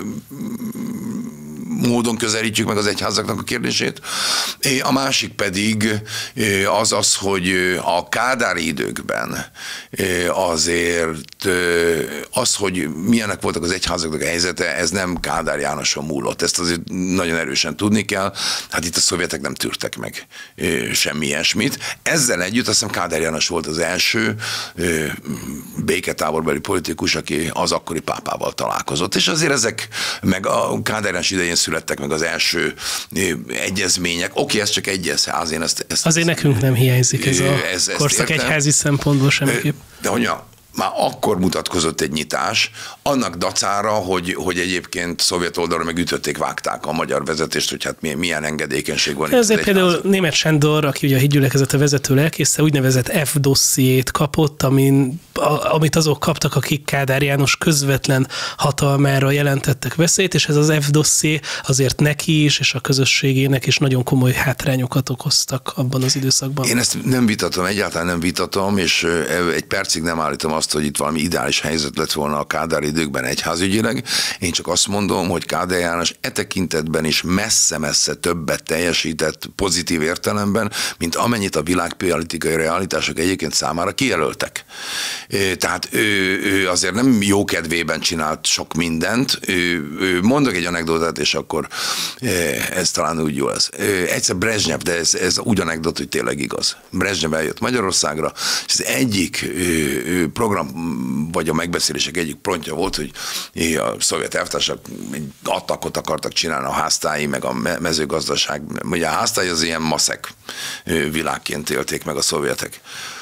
módon közelítjük meg az egyházaknak a kérdését. A másik pedig az, hogy a kádári időkben azért az, hogy milyenek voltak az egyházaknak a helyzete, ez nem Kádár Jánoson múlott. Ezt azért nagyon erősen tudni kell. Hát itt a szovjetek nem tűrtek meg semmi ilyesmit. Ezzel együtt azt hiszem Kádár János volt az első béketáborbeli politikus, aki az akkori pápával találkozott. És azért ezek, meg a Kádár János idején születtek meg az első egyezmények. Oké, ez csak egyezház. Azért nekünk nem hiányzik ez a korszak egyházi szempontból semmiképp. De hogy már akkor mutatkozott egy nyitás, annak dacára, hogy egyébként szovjet oldalra meg ütötték, vágták a magyar vezetést, hogy hát milyen engedékenység van. Ezért például Németh Sándor, aki ugye a Hitgyülekezete vezető lelkésze, úgynevezett F-dossziét kapott, amit azok kaptak, akik Kádár János közvetlen hatalmára jelentettek veszélyt, és ez az F-dosszié azért neki is, és a közösségének is nagyon komoly hátrányokat okoztak abban az időszakban. Én ezt nem vitatom, egyáltalán nem vitatom, és egy percig nem állítom azt, hogy itt valami ideális helyzet lett volna a Kádár időkben egyházügyileg. Én csak azt mondom, hogy Kádár János tekintetben is messze-messze többet teljesített pozitív értelemben, mint amennyit a világpolitikai realitások egyébként számára kijelöltek. Tehát ő azért nem jó kedvében csinált sok mindent. Mondok egy anekdotát, és akkor ez talán úgy jó lesz. Egyszer Brezsnyev, de ez úgy anekdot, hogy tényleg igaz. Brezsnyev eljött Magyarországra, és az egyik program, vagy a megbeszélések egyik pontja volt, hogy a szovjet elvtársak egy attakot akartak csinálni a háztáji, meg a mezőgazdaság. Ugye a háztáji az ilyen maszek világként élték meg a szovjetek.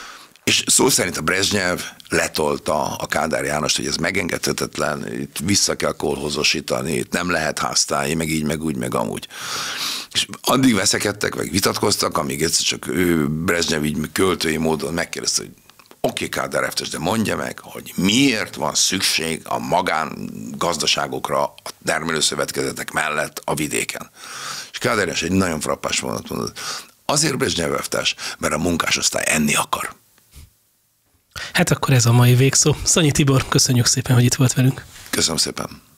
És szó szerint a Brezsnyev letolta a Kádár Jánost, hogy ez megengedhetetlen, itt vissza kell kolhozosítani, itt nem lehet háztállni, meg így, meg úgy, meg amúgy. És addig veszekedtek, meg vitatkoztak, amíg egyszer csak ő Brezsnyev így költői módon megkérdezte, hogy oké, Kádár elvtárs, de mondja meg, hogy miért van szükség a magángazdaságokra a termelőszövetkezetek mellett a vidéken. És Kádár János egy nagyon frappás mondat mondott, azért Brezsnyev elvtárs, mert a munkásosztály enni akar. Hát akkor ez a mai végszó. Szanyi Tibor, köszönjük szépen, hogy itt volt velünk. Köszönöm szépen.